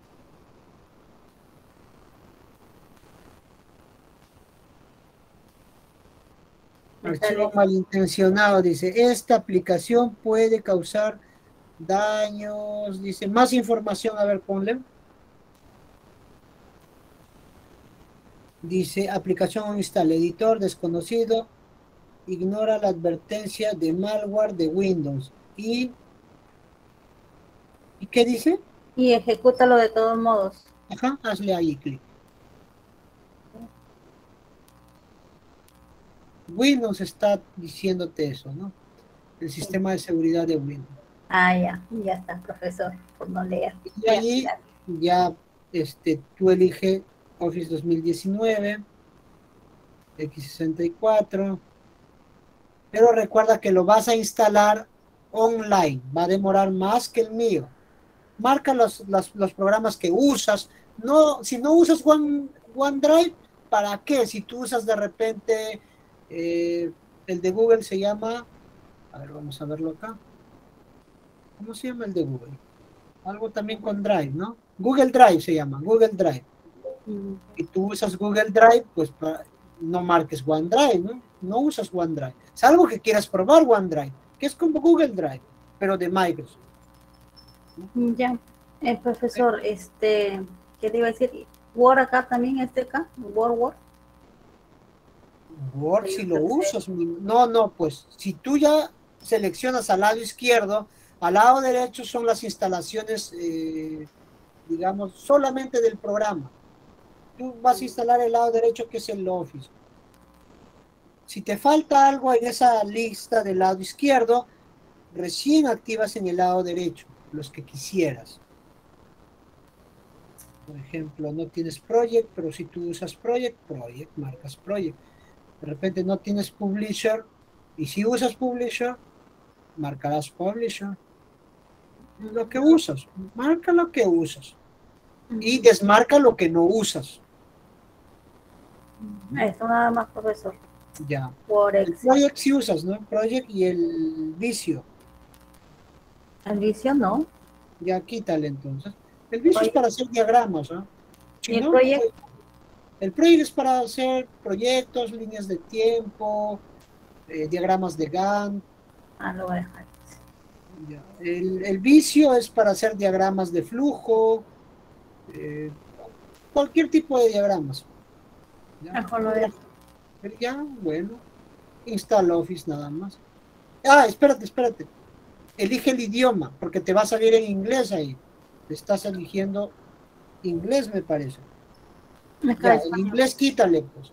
Me Archivo sale. malintencionado, dice, esta aplicación puede causar daños, dice, más información, a ver, ponle. Dice, aplicación o instala, editor desconocido, ignora la advertencia de malware de Windows. ¿Y, ¿y qué dice? Y ejecútalo de todos modos. Ajá, hazle ahí clic. Windows está diciéndote eso, ¿no? El sistema de seguridad de Windows. Ah, ya, ya está, profesor, por no leer. Y allí ya este, tú eliges Office dos mil diecinueve, equis sesenta y cuatro, pero recuerda que lo vas a instalar online, va a demorar más que el mío. Marca los, los, los programas que usas. No, si no usas One, OneDrive, ¿para qué? Si tú usas de repente eh, el de Google se llama, a ver, vamos a verlo acá. ¿Cómo se llama el de Google? Algo también con Drive, ¿no? Google Drive se llama, Google Drive. Mm. Y tú usas Google Drive, pues para, no marques OneDrive, ¿no? No usas OneDrive. Salvo que quieras probar OneDrive, que es como Google Drive, pero de Microsoft. Ya, el profesor, este, ¿qué te iba a decir? Word acá también, este acá, Word, Word. Word, si lo usas, no, no, pues si tú ya seleccionas al lado izquierdo, al lado derecho son las instalaciones, eh, digamos, solamente del programa. Tú vas a instalar el lado derecho que es el Office. Si te falta algo en esa lista del lado izquierdo, recién activas en el lado derecho los que quisieras. Por ejemplo, no tienes Project, pero si tú usas Project, Project, marcas Project. De repente no tienes Publisher, y si usas Publisher, marcarás Publisher. Lo que usas, marca lo que usas. Y desmarca lo que no usas. Eso nada más, profesor. Ya. Por el Project si usas, ¿no? Project y el vicio. El vicio no. Ya quítale entonces. El vicio es para hacer diagramas, ¿no? Si ¿Y el no, proyecto? El Project es para hacer proyectos, líneas de tiempo, eh, diagramas de Gantt. Ah, lo voy a dejar. Ya. El, el vicio es para hacer diagramas de flujo, eh, cualquier tipo de diagramas. ¿Ya? Mejor lo dejo. Ya, bueno. Instala Office nada más. Ah, espérate, espérate. Elige el idioma, porque te va a salir en inglés ahí. Estás eligiendo inglés, me parece. Ya, el inglés quítale, pues.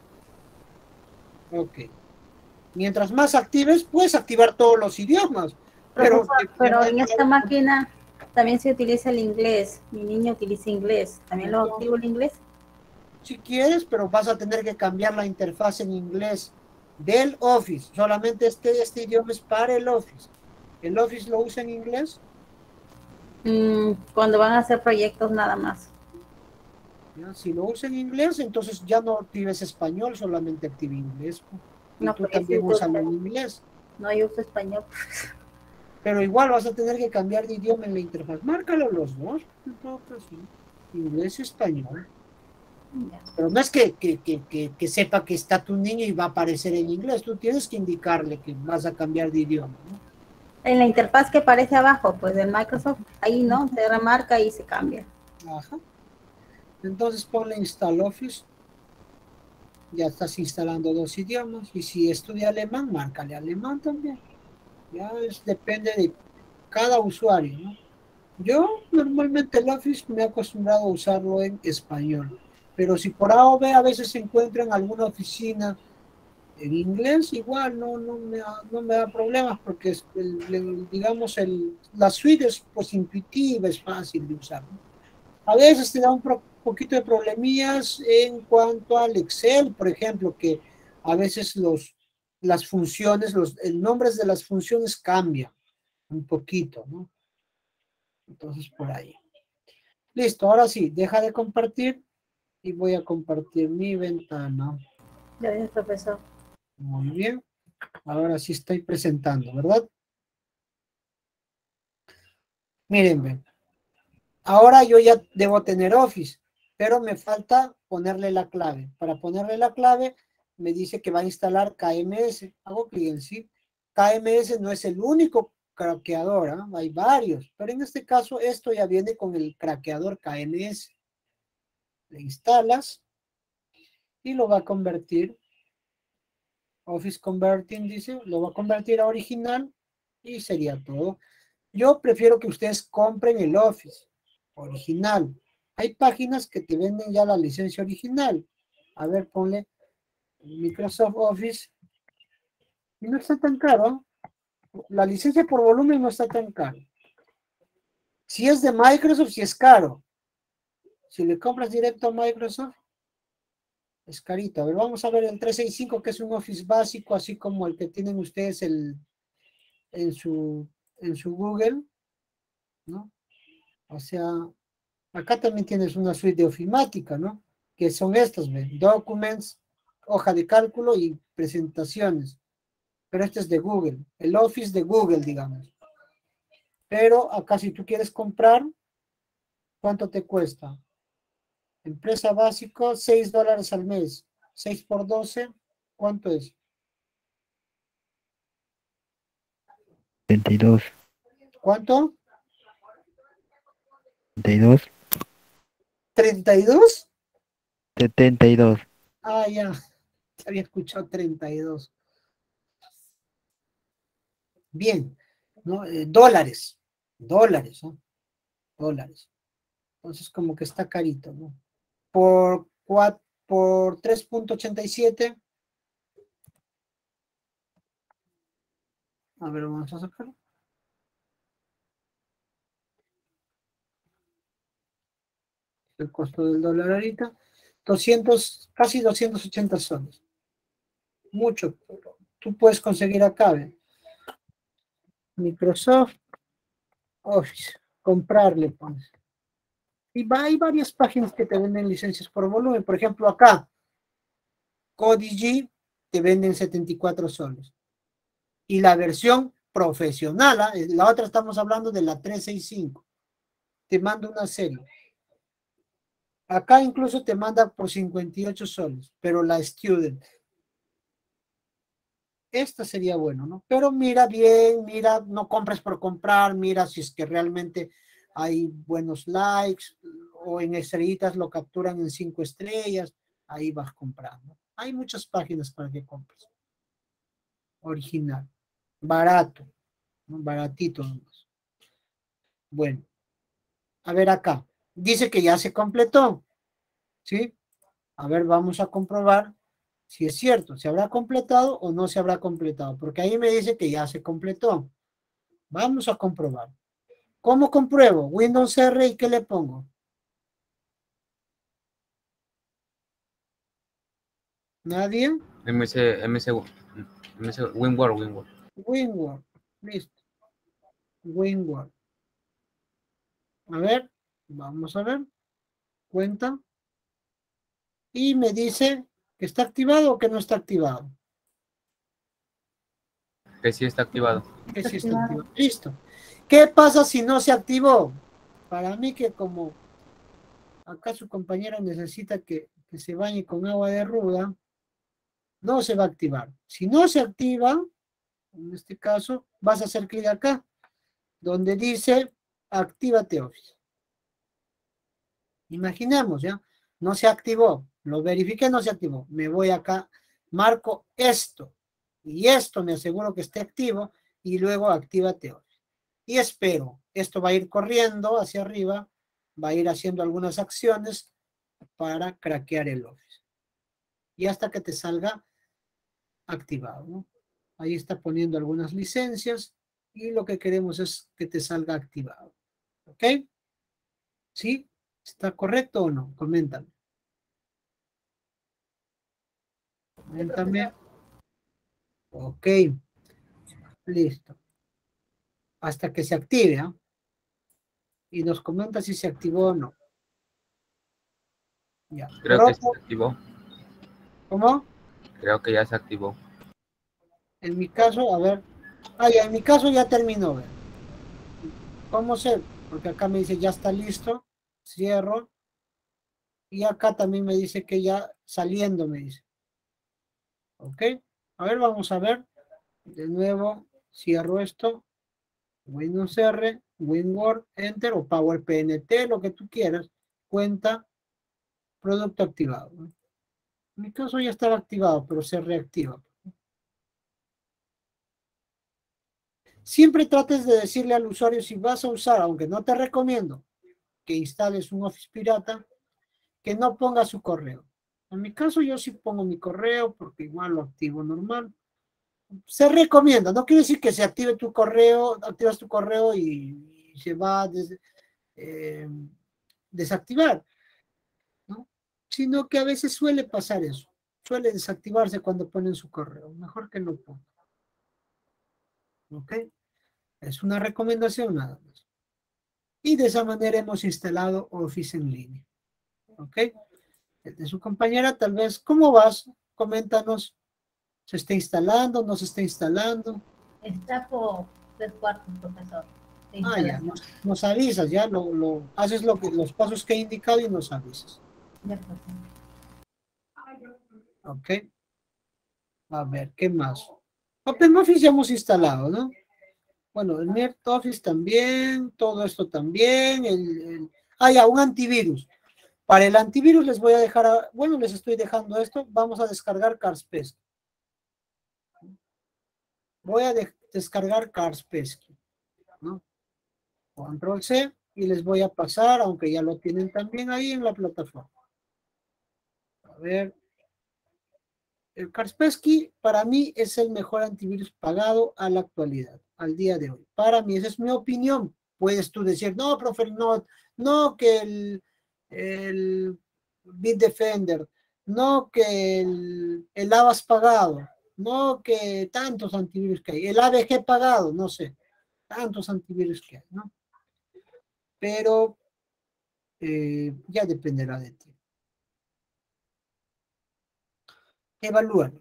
Ok. Mientras más actives, puedes activar todos los idiomas. Pero, Profesor, pero en esta máquina también se utiliza el inglés. Mi niño utiliza inglés. ¿También lo activo el inglés? Si quieres, pero vas a tener que cambiar la interfaz en inglés del Office. Solamente este, este idioma es para el Office. ¿El Office lo usa en inglés? Mm, cuando van a hacer proyectos nada más. ¿Ya? Si lo usa en inglés, entonces ya no actives español, solamente active inglés. Y no, tú también sí, úsalo en inglés. No, yo uso español. Pero igual vas a tener que cambiar de idioma en la interfaz. Márcalo los dos. Inglés y español. Ya. Pero no es que, que, que, que, que sepa que está tu niño y va a aparecer en inglés. Tú tienes que indicarle que vas a cambiar de idioma, ¿no? En la interfaz que aparece abajo, pues del Microsoft, ahí no, se remarca y se cambia. Ajá. Entonces ponle Install Office. Ya estás instalando dos idiomas. Y si estudia alemán, márcale alemán también. Ya es, depende de cada usuario, ¿no? Yo normalmente el Office me he acostumbrado a usarlo en español. Pero si por A o B a veces se encuentra en alguna oficina en inglés, igual no, no, me, da, no me da problemas porque es el, el, digamos el, la suite es pues intuitiva, es fácil de usar, ¿no? A veces te da un pro, poquito de problemillas en cuanto al Excel, por ejemplo, que a veces los, las funciones, los el nombres de las funciones cambian un poquito, ¿no? Entonces por ahí. Listo, ahora sí, deja de compartir y voy a compartir mi ventana. Gracias, profesor. Muy bien. Ahora sí estoy presentando, ¿verdad? Miren, ven. Ahora yo ya debo tener Office, pero me falta ponerle la clave. Para ponerle la clave, me dice que va a instalar K M S. Hago clic en sí. K M S no es el único craqueador, ¿eh? Hay varios, pero en este caso esto ya viene con el craqueador K M S. Le instalas y lo va a convertir. Office Converting dice, lo va a convertir a original y sería todo. Yo prefiero que ustedes compren el Office original. Hay páginas que te venden ya la licencia original. A ver, ponle Microsoft Office. Y no está tan caro. La licencia por volumen no está tan caro. Si es de Microsoft, sí es caro. Si le compras directo a Microsoft, es carito. A ver, vamos a ver el trescientos sesenta y cinco, que es un Office básico, así como el que tienen ustedes el, en, su, en su Google, ¿no? O sea, acá también tienes una suite de ofimática, ¿no? Que son estos, ¿ven? Documents, hoja de cálculo y presentaciones. Pero este es de Google, el Office de Google, digamos. Pero acá si tú quieres comprar, ¿cuánto te cuesta? Empresa básico, seis dólares al mes. seis por doce, ¿cuánto es? setenta y dos. ¿Cuánto? setenta y dos. ¿treinta y dos? setenta y dos. Ah, ya. Había escuchado treinta y dos. Bien. ¿No? Eh, dólares. Dólares, ¿no? Dólares. Entonces como que está carito, ¿no? Por, cuatro, por tres punto ochenta y siete. A ver, vamos a sacarlo. El costo del dólar ahorita. doscientos, casi doscientos ochenta soles. Mucho. Tú puedes conseguir acá, ¿ve? Microsoft Office. Comprarle, pones. Y va, hay varias páginas que te venden licencias por volumen. Por ejemplo, acá, Codigy te venden setenta y cuatro soles. Y la versión profesional, ¿eh? La otra estamos hablando de la trescientos sesenta y cinco. Te mando una serie. Acá incluso te manda por cincuenta y ocho soles, pero la Student. Esta sería bueno, ¿no? Pero mira bien, mira, no compres por comprar, mira si es que realmente hay buenos likes o en estrellitas lo capturan en cinco estrellas, ahí vas comprando. Hay muchas páginas para que compres. Original, barato, ¿no? Baratito nomás. Bueno, a ver acá, dice que ya se completó, ¿sí? A ver, vamos a comprobar si es cierto, se habrá completado o no se habrá completado, porque ahí me dice que ya se completó. Vamos a comprobar. ¿Cómo compruebo? Windows R, ¿y qué le pongo? ¿Nadie? M S, M S, M S, WinWord, WinWord. WinWord, listo. WinWord. A ver, vamos a ver. Cuenta. Y me dice que está activado o que no está activado. Que sí está activado. Que sí está activado. Listo. ¿Qué pasa si no se activó? Para mí que como acá su compañera necesita que, que se bañe con agua de ruda, no se va a activar. Si no se activa, en este caso, vas a hacer clic acá, donde dice Actívate Office. Imaginemos, ¿ya? No se activó. Lo verifiqué, no se activó. Me voy acá, marco esto. Y esto me aseguro que esté activo. Y luego Actívate Office. Y espero. Esto va a ir corriendo hacia arriba. Va a ir haciendo algunas acciones. para craquear el Office. Y hasta que te salga activado, ¿no? Ahí está poniendo algunas licencias y lo que queremos es que te salga activado. ¿Ok? ¿Sí? ¿Está correcto o no? Coméntame. Coméntame. Ok. Listo. Hasta que se active, ¿ah? Y nos comenta si se activó o no. Ya. Creo Por que otro, se activó. ¿cómo? Creo que ya se activó. En mi caso, a ver. Ah, ya, en mi caso ya terminó. ¿Ver? ¿Cómo sé? Porque acá me dice ya está listo. Cierro. Y acá también me dice que ya saliendo, me dice. ¿Ok? A ver, vamos a ver. De nuevo, cierro esto. Windows R, WinWord, Enter o Power P N T, lo que tú quieras. Cuenta, producto activado. ¿No? En mi caso ya estaba activado, pero se reactiva. Siempre trates de decirle al usuario si vas a usar, aunque no te recomiendo que instales un Office pirata, que no ponga su correo. En mi caso yo sí pongo mi correo porque igual lo activo normal. Se recomienda, no quiere decir que se active tu correo, activas tu correo y, y se va a des, eh, desactivar, ¿no? Sino que a veces suele pasar eso, suele desactivarse cuando ponen su correo, mejor que no ponga. ¿Ok? Es una recomendación nada más. Y de esa manera hemos instalado Office en línea. ¿Ok? De su compañera, tal vez, ¿cómo vas? Coméntanos. ¿Se está instalando? ¿No se está instalando? Está por tres cuartos, profesor. De Ah, ya, instalación. nos, nos avisas, ya, lo, lo, haces lo que, los pasos que he indicado y nos avisas. Ya, profesor. ¿Ok? A ver, ¿qué más? OpenOffice ya hemos instalado, ¿no? Bueno, el NetOffice también, todo esto también. El, el... Ah, ya, un antivirus. Para el antivirus les voy a dejar, a... bueno, les estoy dejando esto. Vamos a descargar Kaspersky. Voy a de descargar Kaspersky, ¿no? Control C y les voy a pasar, aunque ya lo tienen también ahí en la plataforma. A ver. El Kaspersky para mí es el mejor antivirus pagado a la actualidad, al día de hoy. Para mí, esa es mi opinión. Puedes tú decir, no, profe, no, no que el, el Bitdefender, no que el, el Avast pagado, no que tantos antivirus que hay, el A V G pagado, no sé, tantos antivirus que hay, ¿no? Pero eh, ya dependerá de ti. Evalúalo.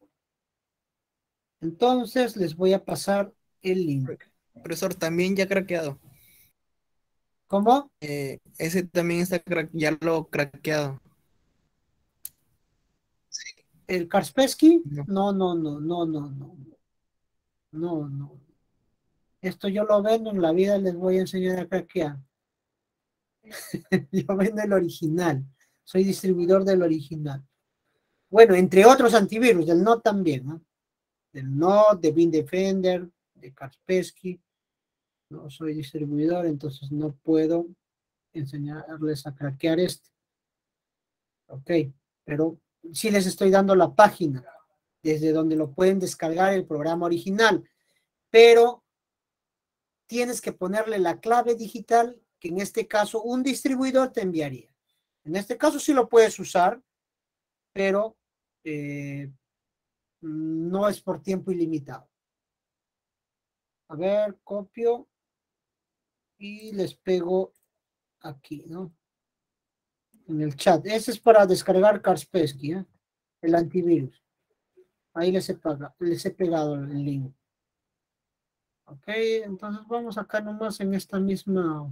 Entonces les voy a pasar el link. Profesor, también ya craqueado. ¿Cómo? Eh, ese también está cra ya lo craqueado. ¿El Kaspersky? No. No, no, no, no, no, no. No, no. Esto yo lo vendo en la vida, les voy a enseñar a craquear. Yo vendo el original. Soy distribuidor del original. Bueno, entre otros antivirus, del N O también, ¿no? Del N O, de Bitdefender, de Kaspersky. No soy distribuidor, entonces no puedo enseñarles a craquear este. Ok, pero sí les estoy dando la página desde donde lo pueden descargar el programa original, pero tienes que ponerle la clave digital que en este caso un distribuidor te enviaría. En este caso sí lo puedes usar, pero eh, no es por tiempo ilimitado. A ver, copio y les pego aquí, ¿no? En el chat. Ese es para descargar Kaspersky, ¿eh? El antivirus. Ahí les he, pagado, les he pegado el link. Ok, entonces vamos acá nomás en esta misma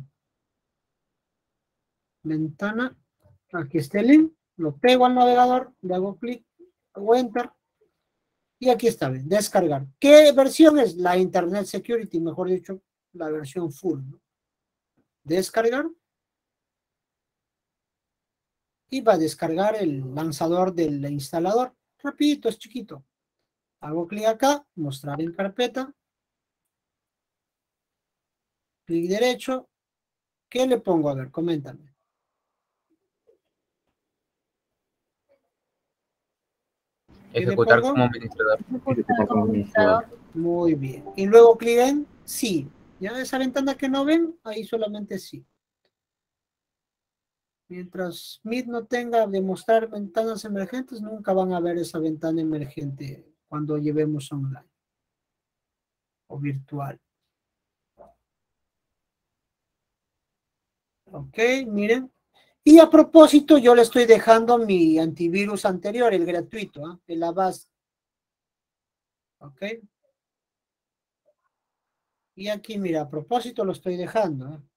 ventana. Aquí está el link. Lo pego al navegador, le hago clic, hago enter. Y aquí está, bien, descargar. ¿Qué versión es? La Internet Security, mejor dicho, la versión full, ¿no? Descargar. Y va a descargar el lanzador del instalador. Rapidito, es chiquito. Hago clic acá, mostrar en carpeta. Clic derecho. ¿Qué le pongo? A ver, coméntame. ¿Qué le Ejecutar pongo? como administrador. Ejecutar como administrador. Muy bien. Y luego clic en sí. Ya esa ventana que no ven, ahí solamente sí. Mientras Meet no tenga de mostrar ventanas emergentes, nunca van a ver esa ventana emergente cuando llevemos online o virtual. Ok, miren. Y a propósito, yo le estoy dejando mi antivirus anterior, el gratuito, ¿eh? El Avast. Ok. Y aquí, mira, a propósito lo estoy dejando. ¿eh?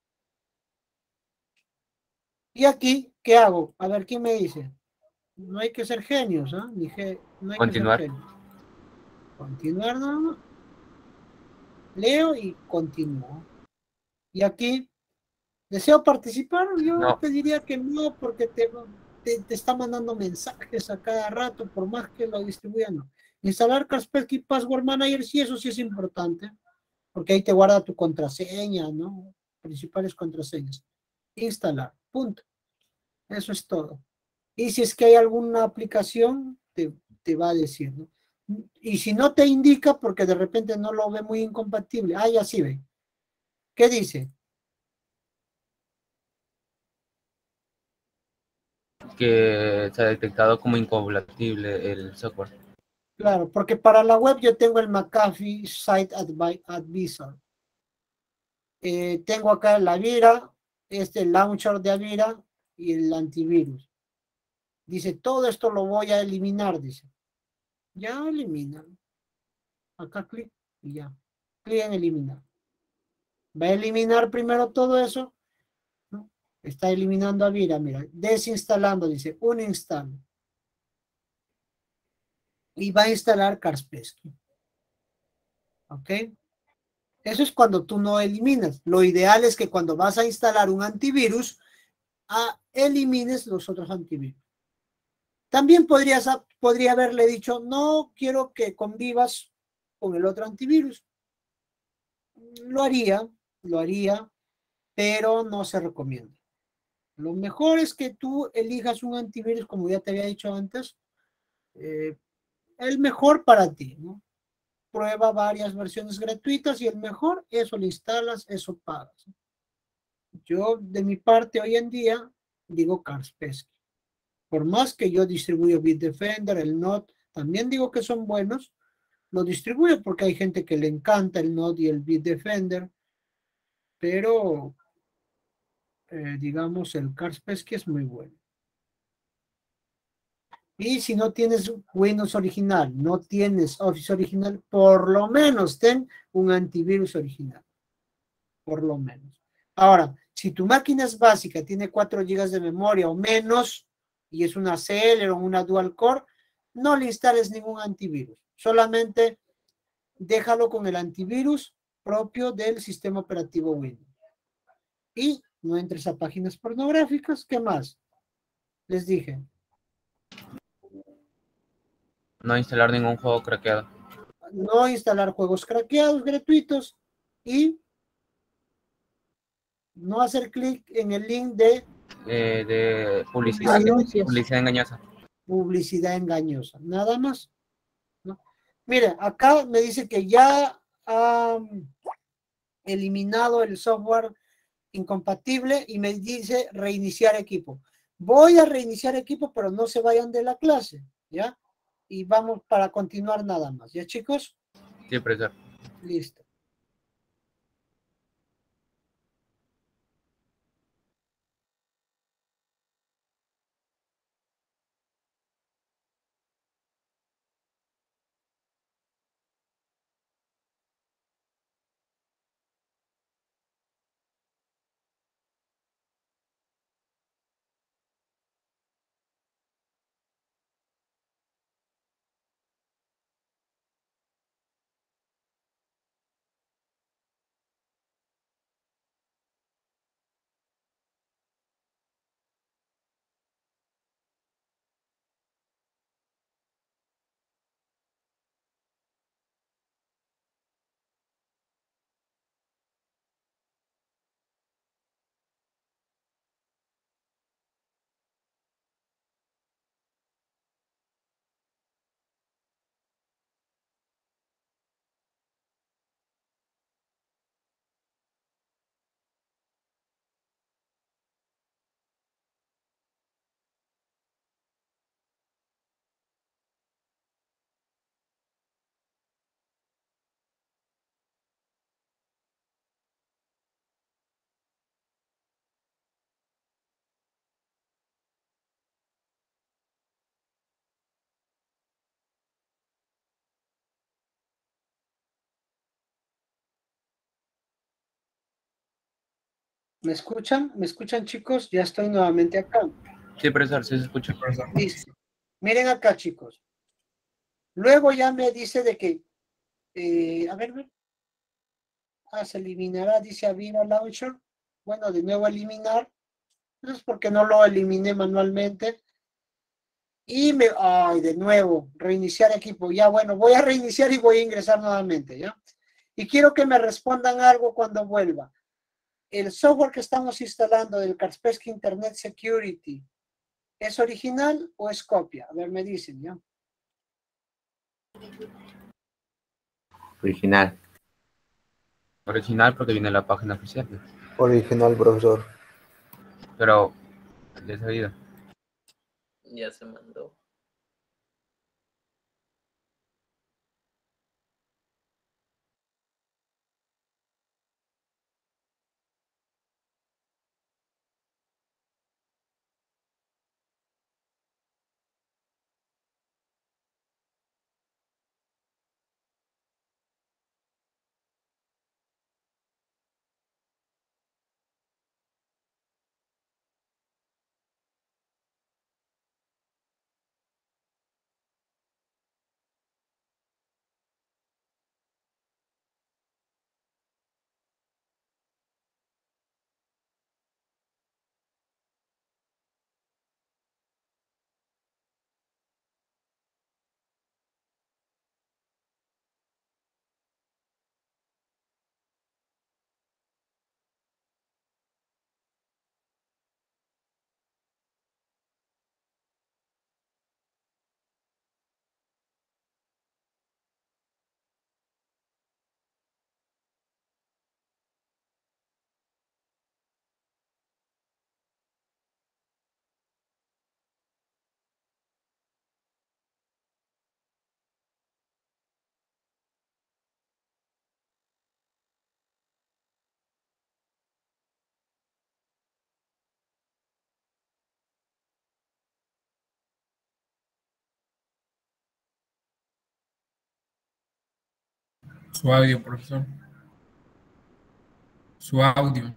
Y aquí, ¿qué hago? A ver, ¿quién me dice? No hay que ser genios, ¿ah? ¿eh? Ge no hay Continuar. que ser genios. Continuar nada más. Leo y continúo. Y aquí, ¿deseo participar? Yo No. te diría que no, porque te, te, te está mandando mensajes a cada rato, por más que lo distribuyan. No. Instalar Kaspersky Password Manager, sí, eso sí es importante, porque ahí te guarda tu contraseña, ¿no? Principales contraseñas. Instalar, punto. Eso es todo. Y si es que hay alguna aplicación, te, te va a decir, ¿no? Y si no te indica, porque de repente no lo ve muy incompatible, ah, ya sí ve. ¿Qué dice? Que se ha detectado como incompatible el software. Claro, porque para la web yo tengo el McAfee Site Advisor. Eh, tengo acá la Avira, este launcher de Avira y el antivirus. Dice, todo esto lo voy a eliminar, dice. Ya elimina. Acá clic y ya. Clic en eliminar. Va a eliminar primero todo eso, ¿no? Está eliminando Avira, mira. Desinstalando, dice, un install. Y va a instalar Kaspersky. ¿Ok? Eso es cuando tú no eliminas. Lo ideal es que cuando vas a instalar un antivirus, a, elimines los otros antivirus. También podrías, podría haberle dicho, no quiero que convivas con el otro antivirus. Lo haría, lo haría, pero no se recomienda. Lo mejor es que tú elijas un antivirus, como ya te había dicho antes, eh, el mejor para ti, ¿no? Prueba varias versiones gratuitas y el mejor, eso lo instalas, eso pagas. Yo, de mi parte, hoy en día, digo Kaspersky. Por más que yo distribuyo Bitdefender, el Node, también digo que son buenos, lo distribuyo porque hay gente que le encanta el Node y el Bitdefender, pero, eh, digamos, el Kaspersky es muy bueno. Y si no tienes Windows original, no tienes Office original, por lo menos ten un antivirus original. Por lo menos. Ahora, si tu máquina es básica, tiene cuatro gigas de memoria o menos, y es una Celeron o una Dual Core, no le instales ningún antivirus. Solamente déjalo con el antivirus propio del sistema operativo Windows. Y no entres a páginas pornográficas. ¿Qué más? Les dije. No instalar ningún juego craqueado. No instalar juegos craqueados gratuitos y no hacer clic en el link de, Eh, de publicidad, Anuncios. publicidad engañosa. publicidad engañosa. Nada más. ¿no? Mire, acá me dice que ya ha eliminado el software incompatible y me dice reiniciar equipo. Voy a reiniciar equipo, pero no se vayan de la clase, ¿ya? Y vamos para continuar nada más, ¿ya, chicos? Sí, profesor. Listo. ¿Me escuchan? ¿Me escuchan, chicos? Ya estoy nuevamente acá. Sí, profesor, sí se escucha, profesor. Listo. Miren acá, chicos. Luego ya me dice de que, eh, a ver, ver. Ah, se eliminará, dice Aviva Launcher. Bueno, de nuevo eliminar. Eso es porque no lo eliminé manualmente. Y me, ay, de nuevo, reiniciar equipo. Ya, bueno, voy a reiniciar y voy a ingresar nuevamente, ¿ya? Y quiero que me respondan algo cuando vuelva. El software que estamos instalando del Kaspersky Internet Security, ¿es original o es copia? A ver, me dicen, ¿ya? Original. Original porque viene en la página oficial. Original, profesor. Pero, ya he sabido. Ya se mandó. Su audio, profesor. Su audio.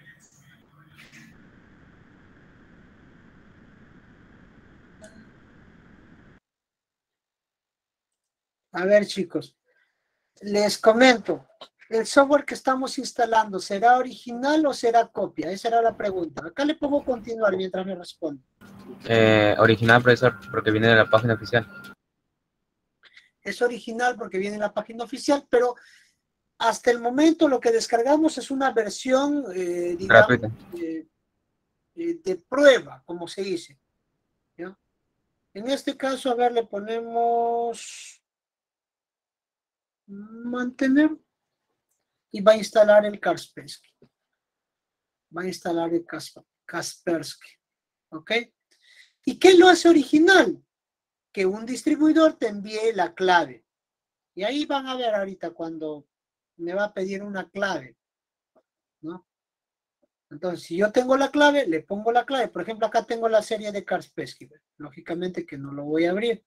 A ver, chicos, les comento. ¿El software que estamos instalando será original o será copia? Esa era la pregunta. Acá le pongo continuar mientras me responde. Eh, original, profesor, porque viene de la página oficial. Es original porque viene en la página oficial, pero hasta el momento lo que descargamos es una versión, eh, digamos, Gratuita. eh, eh, de prueba, como se dice, ¿ya? En este caso, a ver, le ponemos mantener y va a instalar el Kaspersky. Va a instalar el Kaspersky, ¿ok? ¿Y qué lo hace original? Que un distribuidor te envíe la clave. Y ahí van a ver ahorita cuando me va a pedir una clave, ¿no? Entonces, si yo tengo la clave, le pongo la clave. Por ejemplo, acá tengo la serie de Kaspersky. Lógicamente que no lo voy a abrir.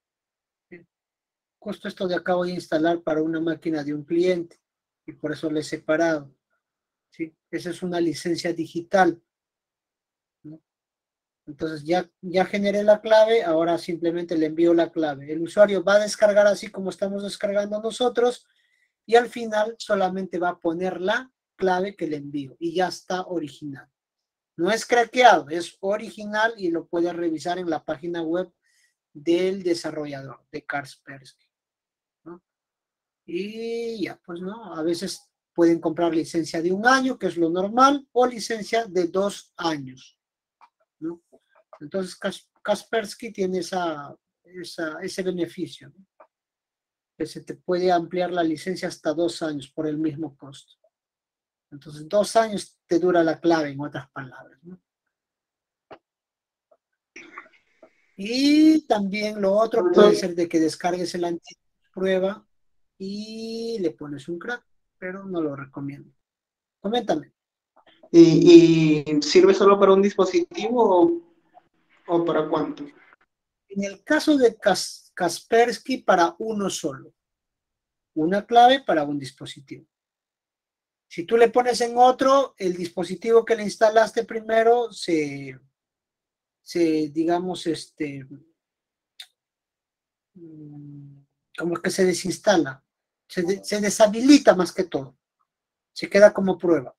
Justo esto de acá voy a instalar para una máquina de un cliente. Y por eso le he separado. ¿Sí? Esa es una licencia digital, ¿no? Entonces ya, ya generé la clave, ahora simplemente le envío la clave. El usuario va a descargar así como estamos descargando nosotros y al final solamente va a poner la clave que le envío y ya está original. No es craqueado, es original y lo puedes revisar en la página web del desarrollador, de Kaspersky, ¿no? Y ya, pues no, a veces pueden comprar licencia de un año, que es lo normal, o licencia de dos años, ¿no? Entonces Kaspersky tiene esa, esa, ese beneficio, ¿no? Que se te puede ampliar la licencia hasta dos años por el mismo costo. Entonces, dos años te dura la clave, en otras palabras, ¿no? Y también lo otro puede ser de que descargues el antiprueba y le pones un crack, pero no lo recomiendo. Coméntame. ¿Y, y sirve solo para un dispositivo o, o para cuánto? En el caso de Kas, Kaspersky, para uno solo. Una clave para un dispositivo. Si tú le pones en otro, el dispositivo que le instalaste primero se, se digamos, este, como que se desinstala, se, de, se deshabilita más que todo, se queda como prueba.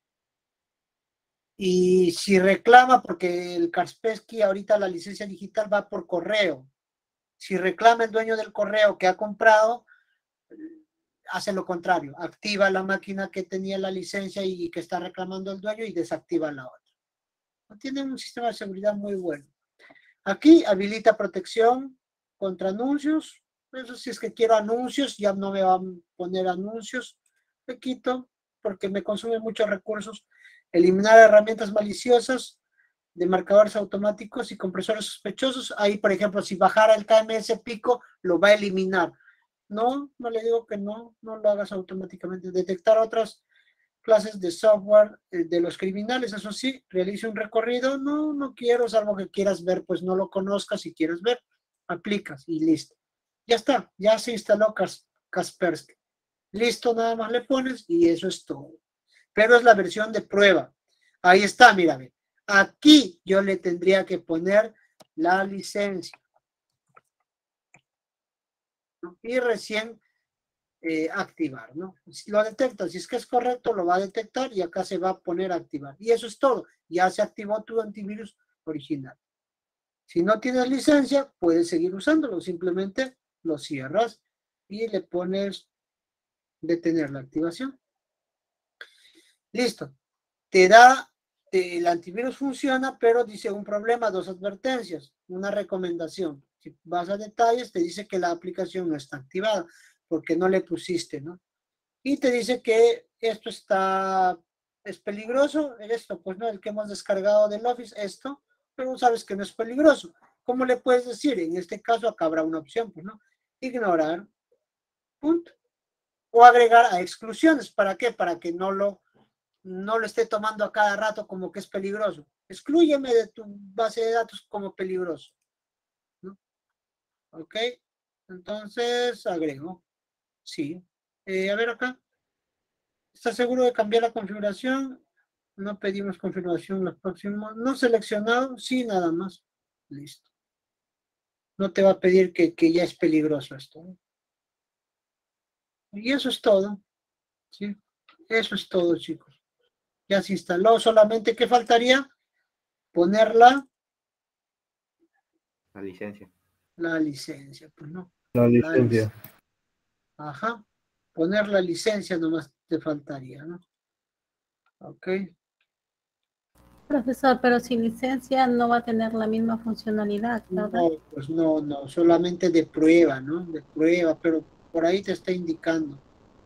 Y si reclama, porque el Kaspersky ahorita la licencia digital va por correo, si reclama el dueño del correo que ha comprado, hace lo contrario, activa la máquina que tenía la licencia y que está reclamando el dueño y desactiva la otra. Tienen un sistema de seguridad muy bueno. Aquí habilita protección contra anuncios. Eso si es que quiero anuncios, ya no me van a poner anuncios. Le quito porque me consume muchos recursos. Eliminar herramientas maliciosas de marcadores automáticos y compresores sospechosos. Ahí, por ejemplo, si bajara el K M S pico, lo va a eliminar. No, no le digo que no, no lo hagas automáticamente. Detectar otras clases de software eh, de los criminales, eso sí, realice un recorrido. No, no quiero, salvo que quieras ver, pues no lo conozcas. Si quieres ver, aplicas y listo. Ya está, ya se instaló Kas Kaspersky. Listo, nada más le pones y eso es todo. Pero es la versión de prueba. Ahí está, mírame. Aquí yo le tendría que poner la licencia. ¿No? Y recién eh, activar, ¿no? Si lo detecta, si es que es correcto, lo va a detectar y acá se va a poner a activar. Y eso es todo. Ya se activó tu antivirus original. Si no tienes licencia, puedes seguir usándolo. Simplemente lo cierras y le pones detener la activación. Listo. Te da, te, el antivirus funciona, pero dice un problema, dos advertencias, una recomendación. Si vas a detalles, te dice que la aplicación no está activada porque no le pusiste, ¿no? Y te dice que esto está, es peligroso, esto, pues no, el que hemos descargado del Office, esto, pero sabes que no es peligroso. ¿Cómo le puedes decir? En este caso acá habrá una opción, pues no, ignorar, punto. O agregar a exclusiones, ¿para qué? Para que no lo, no lo esté tomando a cada rato como que es peligroso. Exclúyeme de tu base de datos como peligroso, ¿no? Ok, entonces agrego, sí. Eh, a ver acá. ¿Estás seguro de cambiar la configuración? No pedimos confirmación los próximos. No seleccionado, sí, nada más. Listo. No te va a pedir que, que ya es peligroso esto. Y eso es todo. ¿Sí? Eso es todo, chicos. Ya se instaló. Solamente, ¿qué faltaría? Ponerla. La licencia. La licencia, pues no. La licencia. La, ajá. Poner la licencia nomás te faltaría, ¿no? Ok. Profesor, pero sin licencia no va a tener la misma funcionalidad, ¿verdad? No, pues no, no, solamente de prueba, ¿no? De prueba, pero por ahí te está indicando.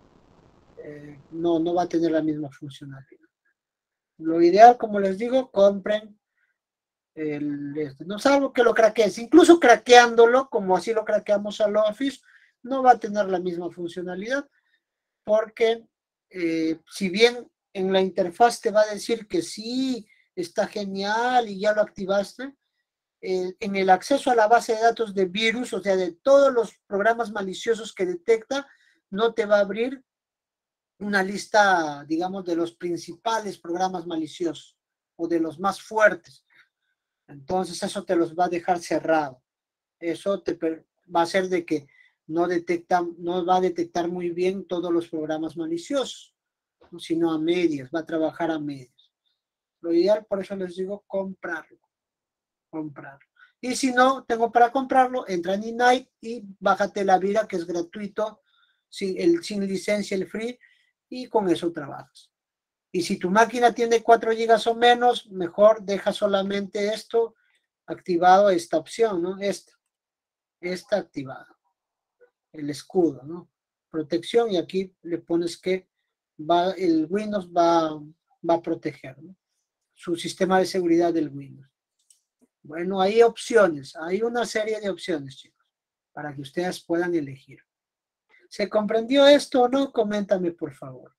Eh, no, no va a tener la misma funcionalidad. Lo ideal, como les digo, compren el, este, no salvo que lo craquees, incluso craqueándolo, como así lo craqueamos al Office, no va a tener la misma funcionalidad, porque eh, si bien en la interfaz te va a decir que sí, está genial y ya lo activaste, eh, en el acceso a la base de datos de virus, o sea, de todos los programas maliciosos que detecta, no te va a abrir una lista, digamos, de los principales programas maliciosos o de los más fuertes. Entonces eso te los va a dejar cerrado. Eso te va a hacer de que no detecta, no va a detectar muy bien todos los programas maliciosos, ¿no? Sino a medias, va a trabajar a medias. Lo ideal, por eso les digo, comprarlo. Comprarlo. Y si no, tengo para comprarlo, entra en Inite y bájate la Vira, que es gratuito, sin, el, sin licencia, el free, y con eso trabajas. Y si tu máquina tiene cuatro gigas o menos, mejor deja solamente esto activado, esta opción, ¿no? Esta, esta activada. El escudo, ¿no? Protección, y aquí le pones que va, el Windows va, va a proteger, ¿no? Su sistema de seguridad del Windows. Bueno, hay opciones, hay una serie de opciones, chicos, para que ustedes puedan elegir. ¿Se comprendió esto o no? Coméntame, por favor.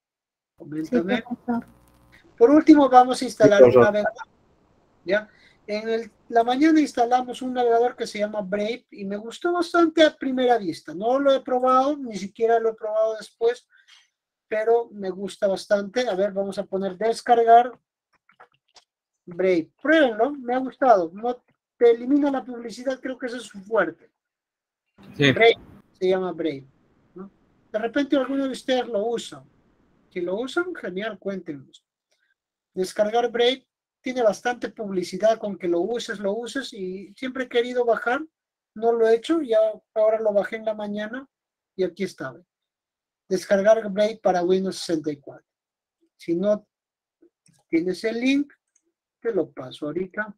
Coméntame. Sí, por último, vamos a instalar Sí, una vez, ¿ya? En el, la mañana instalamos un navegador que se llama Brave y me gustó bastante a primera vista. No lo he probado, ni siquiera lo he probado después, pero me gusta bastante. A ver, vamos a poner descargar Brave. Pruébenlo, me ha gustado. No te elimina la publicidad, creo que eso es su fuerte. Sí. Brave, se llama Brave, ¿no? De repente alguno de ustedes lo usa. Si lo usan, genial, cuéntenos. Descargar Brave tiene bastante publicidad con que lo uses, lo uses, y siempre he querido bajar, no lo he hecho, ya ahora lo bajé en la mañana y aquí está. Descargar Brave para Windows sesenta y cuatro. Si no tienes el link, te lo paso ahorita.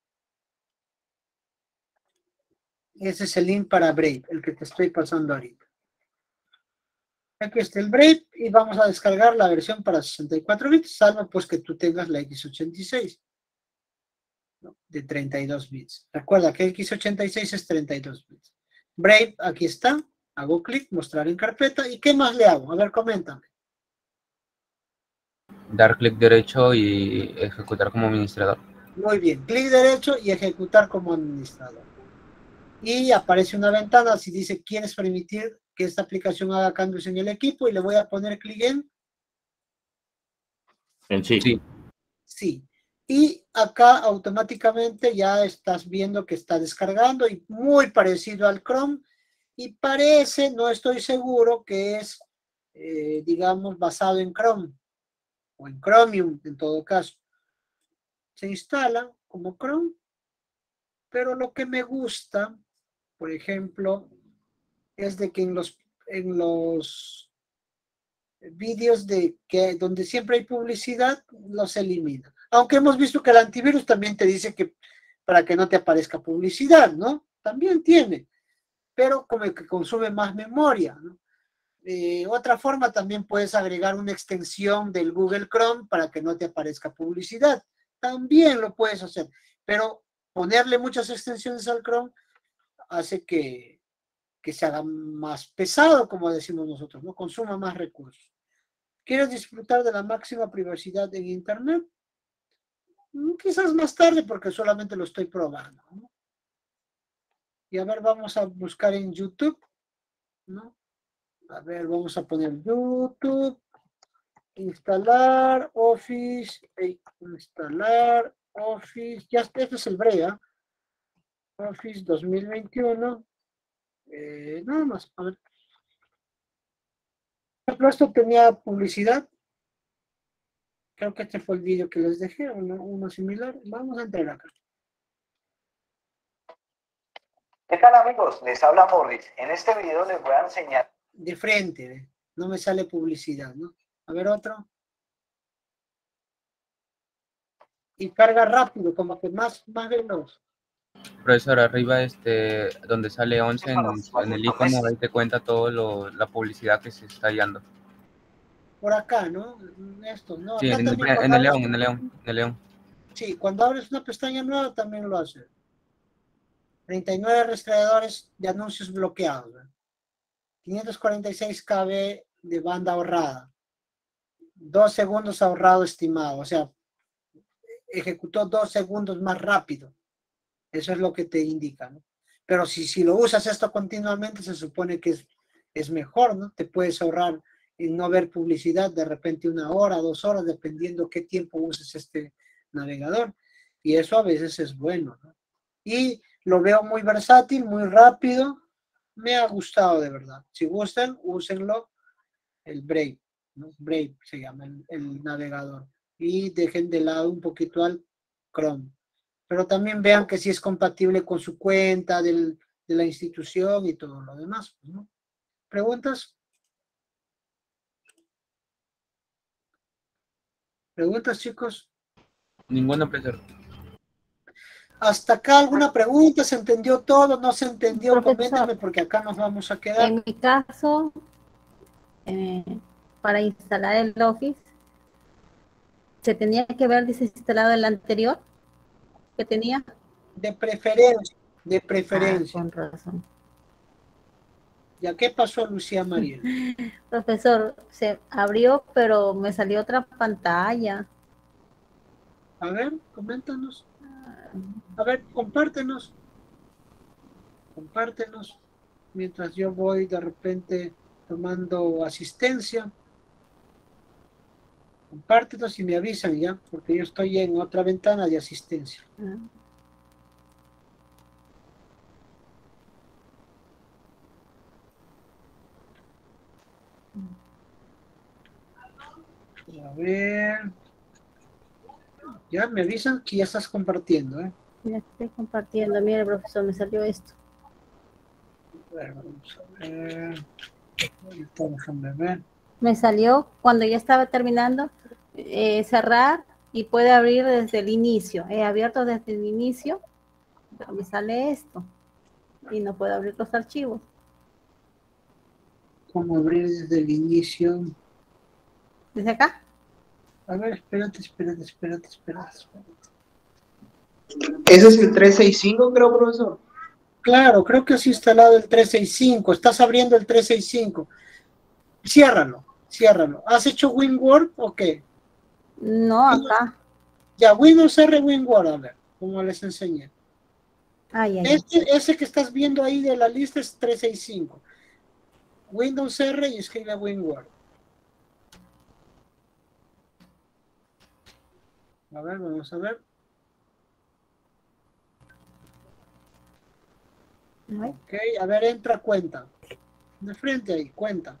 Ese es el link para Brave, el que te estoy pasando ahorita. Aquí está el Brave y vamos a descargar la versión para sesenta y cuatro bits, salvo pues que tú tengas la equis ochenta y seis, ¿no? De treinta y dos bits. Recuerda que equis ochenta y seis es treinta y dos bits. Brave, aquí está. Hago clic, mostrar en carpeta. ¿Y qué más le hago? A ver, coméntame. Dar clic derecho y ejecutar como administrador. Muy bien, clic derecho y ejecutar como administrador. Y aparece una ventana si dice, ¿quieres permitir que esta aplicación haga cambios en el equipo? Y le voy a poner clic en En sí. Sí. sí. Y acá automáticamente ya estás viendo que está descargando y muy parecido al Chrome. Y parece, no estoy seguro, que es, eh, digamos, basado en Chrome o en Chromium en todo caso. Se instala como Chrome, pero lo que me gusta, por ejemplo, es de que en los, en los vídeos de que donde siempre hay publicidad, los elimina. Aunque hemos visto que el antivirus también te dice que para que no te aparezca publicidad, ¿no? También tiene, pero como que consume más memoria, ¿no? Eh, otra forma, también puedes agregar una extensión del Google Chrome para que no te aparezca publicidad. También lo puedes hacer, pero ponerle muchas extensiones al Chrome hace que, que se haga más pesado, como decimos nosotros, ¿no? Consuma más recursos. ¿Quieres disfrutar de la máxima privacidad en Internet? Quizás más tarde, porque solamente lo estoy probando, ¿no? Y a ver, vamos a buscar en YouTube, ¿no? A ver, vamos a poner YouTube, instalar Office, instalar Office, ya este es el Brea, Office dos mil veintiuno, eh, nada más, a ver. Por ejemplo, esto tenía publicidad, creo que este fue el vídeo que les dejé, uno, uno similar, vamos a entrar acá. ¿Qué tal, amigos? Les habla Morris. En este video les voy a enseñar. De frente, ¿eh? No me sale publicidad, ¿no? A ver otro. Y carga rápido, como que más, más veloz. Profesor, arriba este, donde sale once en, en el icono, ahí te cuenta todo lo, la publicidad que se está hallando. Por acá, ¿no? Esto, ¿no? Sí, Acá en, también en el león, abres, en el león, en el león. sí, cuando abres una pestaña nueva también lo hace. treinta y nueve rastreadores de anuncios bloqueados, ¿verdad? quinientos cuarenta y seis kilobytes de banda ahorrada. Dos segundos ahorrado estimado. O sea, ejecutó dos segundos más rápido. Eso es lo que te indica, ¿no? Pero si, si lo usas esto continuamente, se supone que es, es mejor, ¿no? Te puedes ahorrar en no ver publicidad de repente una hora, dos horas, dependiendo qué tiempo uses este navegador. Y eso a veces es bueno, ¿no? Y lo veo muy versátil, muy rápido. Me ha gustado de verdad. Si gustan, úsenlo. El Brave, ¿no? Brave se llama el, el navegador. Y dejen de lado un poquito al Chrome. Pero también vean que si es compatible con su cuenta del, de la institución y todo lo demás, ¿no? ¿Preguntas? ¿Preguntas, chicos? Ninguna, profesor. ¿Hasta acá alguna pregunta? ¿Se entendió todo? ¿No se entendió? Profesor, Coméntame porque acá nos vamos a quedar. En mi caso, eh, para instalar el Office, ¿se tenía que haber desinstalado el anterior que tenía? De preferencia, de preferencia. Ah, con razón. ¿Ya qué pasó, Lucía María? Profesor, se abrió, pero me salió otra pantalla. A ver, coméntanos. A ver, compártenos. Compártenos. Mientras yo voy de repente tomando asistencia. Compártenos y me avisan ya, porque yo estoy en otra ventana de asistencia. A ver. Ya me avisan que ya estás compartiendo, ¿eh? Ya estoy compartiendo. Mire, profesor, me salió esto. A ver, vamos a ver. Ahorita déjame ver. Me salió cuando ya estaba terminando, eh, cerrar y puede abrir desde el inicio. He abierto desde el inicio, pero me sale esto y no puedo abrir los archivos. ¿Cómo abrir desde el inicio? ¿Desde acá? A ver, espérate, espérate, espérate, espérate, espérate. Ese es el trescientos sesenta y cinco, creo, profesor. Claro, creo que has instalado el trescientos sesenta y cinco. Estás abriendo el trescientos sesenta y cinco. Ciérralo, ciérralo. ¿Has hecho WinWord o qué? No, acá. Ya, Windows R, WinWord, a ver, como les enseñé. Ay, ay, Este, ese que estás viendo ahí de la lista es trescientos sesenta y cinco. Windows R y escribe WinWord. A ver, vamos a ver. Ok, a ver, entra cuenta. De frente ahí, cuenta.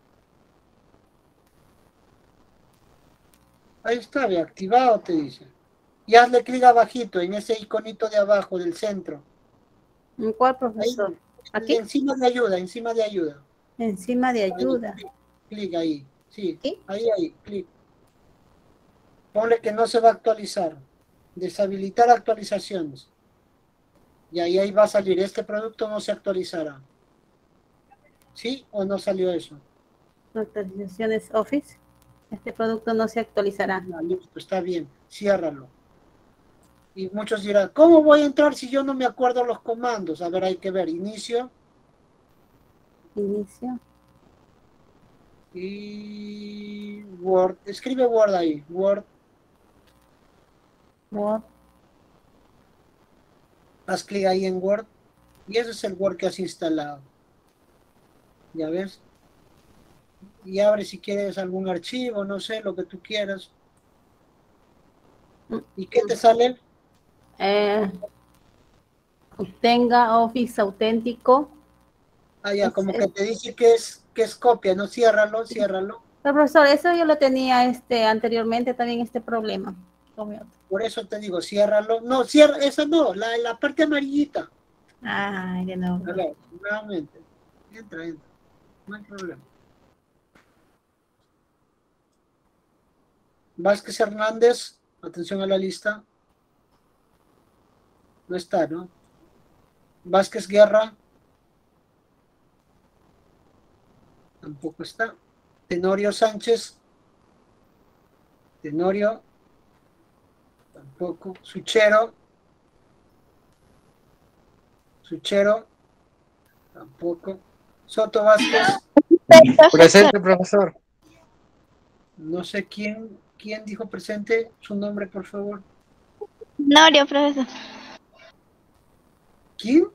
Ahí está, ve, activado te dice. Y hazle clic abajito, en ese iconito de abajo, del centro. ¿En cuál, profesor? Ahí, ¿Aquí? encima de ayuda, encima de ayuda. Encima de ayuda. Ahí, clic ahí, sí. ¿Sí? Ahí, ahí, clic. Ponle que no se va a actualizar. Deshabilitar actualizaciones. Y ahí, ahí va a salir, este producto no se actualizará. ¿Sí o no salió eso? Actualizaciones Office. Este producto no se actualizará. Ah, listo, está bien, ciérralo. Y muchos dirán, ¿cómo voy a entrar si yo no me acuerdo los comandos? A ver, hay que ver, inicio. Inicio. Y Word, escribe Word ahí, Word. Word. Haz clic ahí en Word. Y ese es el Word que has instalado. Ya ves. Y abre si quieres algún archivo, no sé, lo que tú quieras. ¿Y qué te sale? Eh, obtenga Office auténtico. Ah, ya, como que te dice que es, que es copia, no, ciérralo, ciérralo. Pero, profesor, eso yo lo tenía este, anteriormente también este problema. Por eso te digo, ciérralo. No, cierra, esa no, la, la parte amarillita. Ay, de nuevo. A ver, nuevamente. Entra, entra. No hay problema. Vázquez Hernández, atención a la lista. No está, ¿no? Vázquez Guerra. Tampoco está. Tenorio Sánchez. Tenorio. Tampoco. Suchero. Suchero. Tampoco. Soto Vázquez. Presente, profesor. No sé quién, quién dijo presente. Su nombre, por favor. Tenorio, profesor. ¿Quién?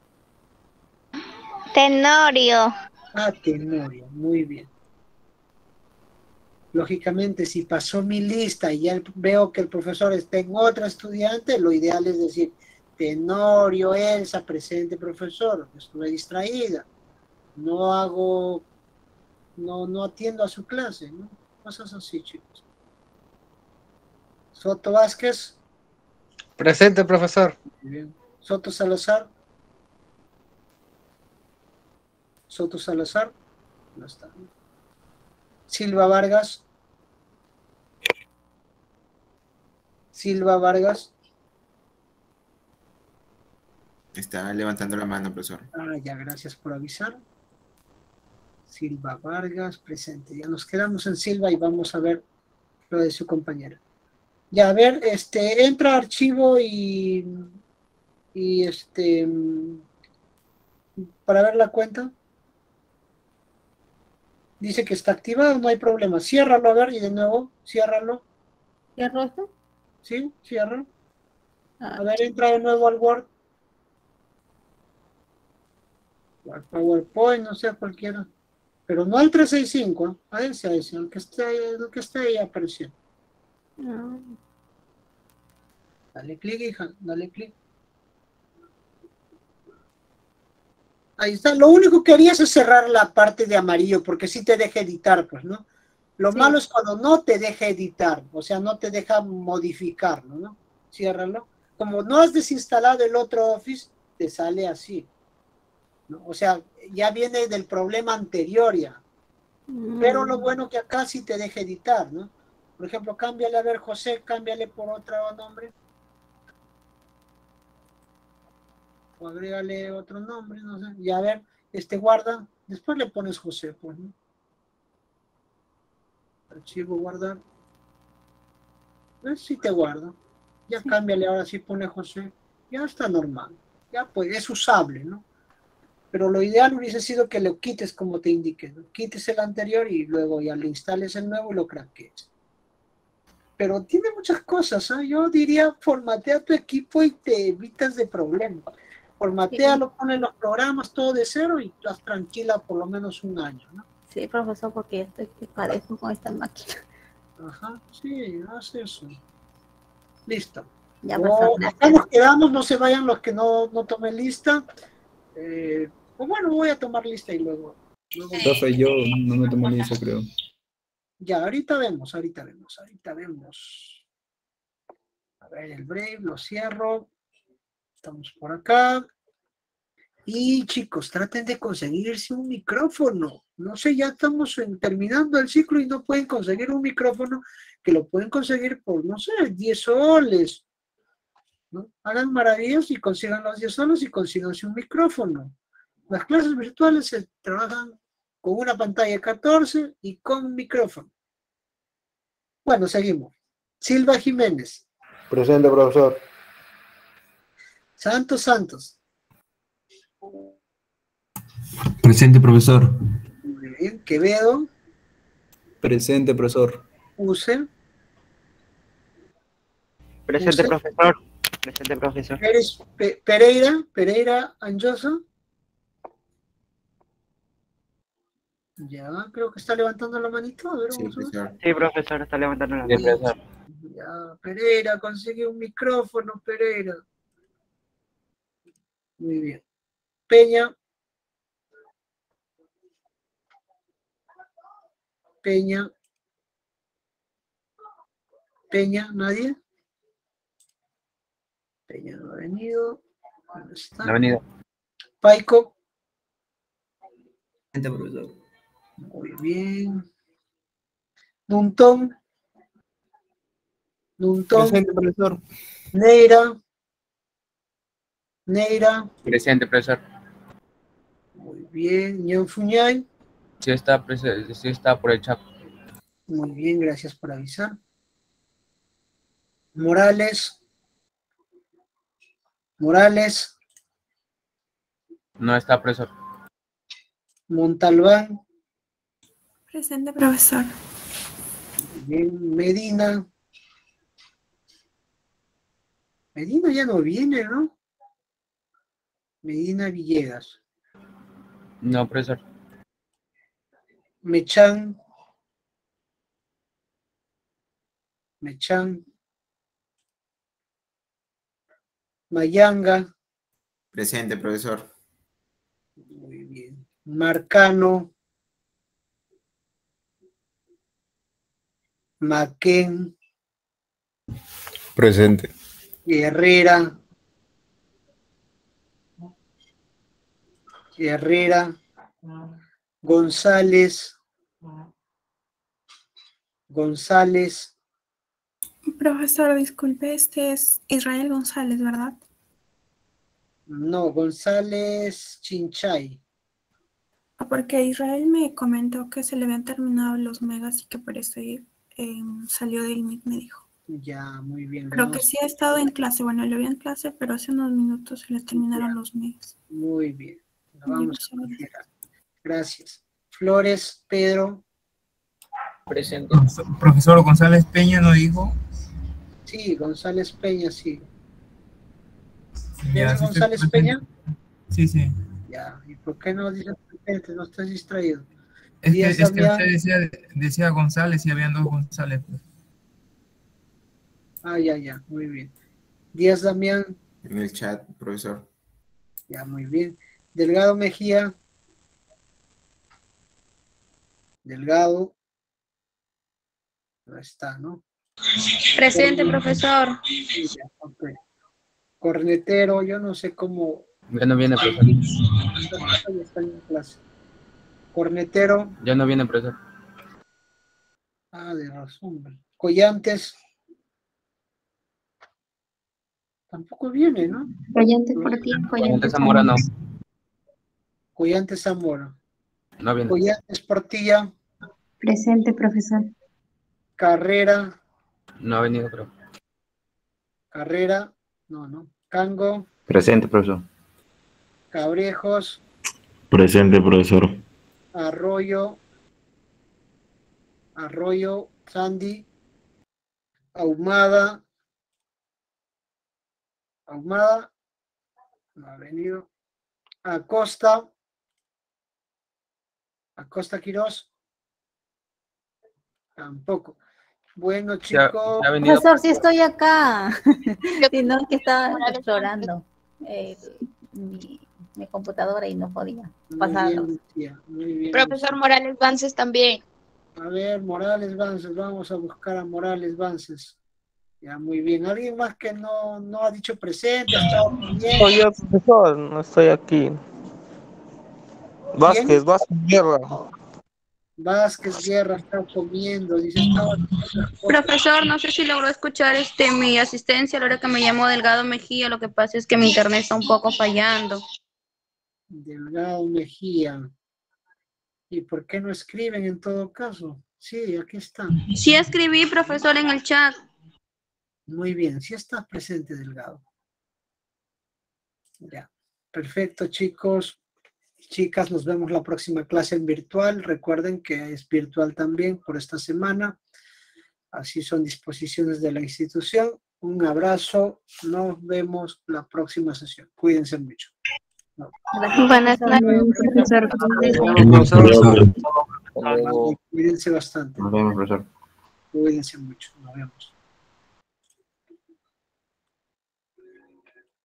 Tenorio. Ah, Tenorio. Muy bien. Lógicamente, si pasó mi lista y ya veo que el profesor está en otra estudiante, lo ideal es decir, Tenorio, Elsa, presente, profesor. Estuve distraída. No hago, no, no atiendo a su clase, ¿no? Cosas así, chicos. Soto Vázquez. Presente, profesor. Muy bien. Soto Salazar. Soto Salazar. No está. Silva Vargas. Silva Vargas. Está levantando la mano, profesor. Ah, ya, gracias por avisar. Silva Vargas, presente. Ya nos quedamos en Silva y vamos a ver lo de su compañera. Ya, a ver, este, entra a archivo y, y este, para ver la cuenta. Dice que está activado, no hay problema. Ciérralo, a ver, y de nuevo, ciérralo. ¿Cierro esto? Sí, cierra. A ver, entra de nuevo al Word. Al PowerPoint, no sé, cualquiera. Pero no al trescientos sesenta y cinco, ¿eh? A ese, a ese, el que esté, el que esté ahí apareció. No. Dale clic, hija, dale clic. Ahí está. Lo único que harías es cerrar la parte de amarillo, porque sí te deja editar, pues, ¿no? Lo Sí. malo es cuando no te deja editar, o sea, no te deja modificarlo, ¿no? Ciérralo. Como no has desinstalado el otro Office, te sale así, ¿no? O sea, ya viene del problema anterior ya. Mm. Pero lo bueno que acá sí te deja editar, ¿no? Por ejemplo, cámbiale, a ver, José, cámbiale por otro nombre. O agrégale otro nombre, no sé. Y a ver, este guarda. Después le pones José, pues, ¿no? Archivo, guardar. ¿Ves? Sí te guarda. Ya Sí. cámbiale, ahora sí pone José. Ya está normal. Ya pues es usable, ¿no? Pero lo ideal hubiese sido que lo quites como te indique, ¿no? Quites el anterior y luego ya le instales el nuevo y lo craquees. Pero tiene muchas cosas, ¿eh? Yo diría, formatea tu equipo y te evitas de problemas. Formatea, Sí. lo pones los programas todo de cero y estás tranquila por lo menos un año, ¿no? Sí, profesor, porque estoy que padezco con esta máquina. Ajá, sí, haz eso. Listo. Ya, O- profesor, acá gracias. nos quedamos, no se vayan los que no, no tomen lista. Eh, pues bueno, voy a tomar lista y luego. luego Profe, yo no me tomé lista, creo. Ya, ahorita vemos, ahorita vemos, ahorita vemos. A ver, el Brave, lo cierro. Estamos por acá. Y chicos, traten de conseguirse un micrófono. No sé, ya estamos en- terminando el ciclo y no pueden conseguir un micrófono, que lo pueden conseguir por, no sé, diez soles, ¿no? Hagan maravillas y consigan los diez soles y consíganse un micrófono. Las clases virtuales se trabajan con una pantalla catorce y con micrófono. Bueno, seguimos. Silva Jiménez. Presente, profesor. Santos Santos. Presente, profesor. Muy bien. Quevedo. Presente, profesor. Use. Presente, Use. profesor. Presente, profesor. Pérez, Pe- Pereira. Pereira Anjosa. Ya, creo que está levantando la manito. A ver, Sí, vamos a ver. profesor. Sí, profesor, está levantando la Sí, mano. profesor. Ya, Pereira, consigue un micrófono, Pereira. Muy bien. Peña. Peña. Peña, ¿nadie? Peña no ha venido. ¿Dónde está? La avenida. Paico. Presente, profesor. Muy bien. Nuntón. Nuntón. Presente, profesor. Neira. Neira. Presente, profesor. Muy bien. Ñanfuñay. Sí está, prese- sí está por el chat. Muy bien, gracias por avisar. Morales. Morales. No está, profesor. Montalbán. Presente, profesor. Muy bien. Medina. Medina ya no viene, ¿no? Medina Villegas. No, profesor. Mechán. Mechán. Mayanga. Presente, profesor. Muy bien. Marcano. Maquén. Presente. Herrera. Herrera. González. González. Profesor, disculpe, este es Israel González, ¿verdad? No, González Chinchay. Ah, porque Israel me comentó que se le habían terminado los megas y que por eso eh, salió del Meet, me dijo. Ya, muy bien. Creo vamos. que sí ha estado en clase, bueno, lo vi en clase, pero hace unos minutos se le terminaron los megas. Muy bien. Lo Ya, vamos a profesor. considerar. Gracias. Flores, Pedro. Presente. Profesor, profesor González Peña no dijo. Sí, González Peña, sí. Ya, ¿Eres sí estoy González presente. Peña? Sí, sí. Ya, ¿y por qué no dices presente? No estás distraído. Es que, Díaz es que Damián. usted decía, decía González y habían dos González. Pues. Ah, ya, ya, muy bien. Díaz Damián. En el chat, profesor. Ya, muy bien. Delgado Mejía. Delgado. No está, ¿no? Presente, profesor. Ya, ok. Cornetero, yo no sé cómo. Ya no viene, profesor. Ya está en clase. Cornetero. Ya no viene, profesor. Ah, de razón. Collantes. Tampoco viene, ¿no? Collantes por ti, Collantes Collantes Zamora no. Collantes Zamora. No viene. Collantes Portilla. Presente, profesor. Carrera. No ha venido, pero. Carrera. No, no. Cango. Presente, profesor. Cabrejos. Presente, profesor. Arroyo. Arroyo. Sandy. Ahumada. Ahumada. No ha venido. Acosta. Acosta Quirós. Tampoco. Bueno, chicos. Profesor, sí estoy acá. Si no, que estaba explorando eh, mi, mi computadora y no podía pasarlos. Muy bien, muy bien. Profesor Morales Vances también. A ver, Morales Vances, vamos a buscar a Morales Vances. Ya, muy bien. ¿Alguien más que no, no ha dicho presente? ¿Ha estado bien? Soy yo, profesor, no estoy aquí. Vázquez, Vázquez Guerra. Vázquez Guerra está comiendo, dice, estaba... Profesor, no sé si logró escuchar este mi asistencia a la hora que me llamó Delgado Mejía. Lo que pasa es que mi internet está un poco fallando. Delgado Mejía. ¿Y por qué no escriben en todo caso? Sí, aquí está. Sí escribí, profesor, en el chat. Muy bien, sí está presente, Delgado. Ya, perfecto, chicos. Chicas, nos vemos la próxima clase en virtual. Recuerden que es virtual también por esta semana. Así son disposiciones de la institución. Un abrazo. Nos vemos la próxima sesión. Cuídense mucho. No. Buenas tardes, profesor. Cuídense bastante. Nos vemos, profesor. Cuídense mucho. Nos vemos.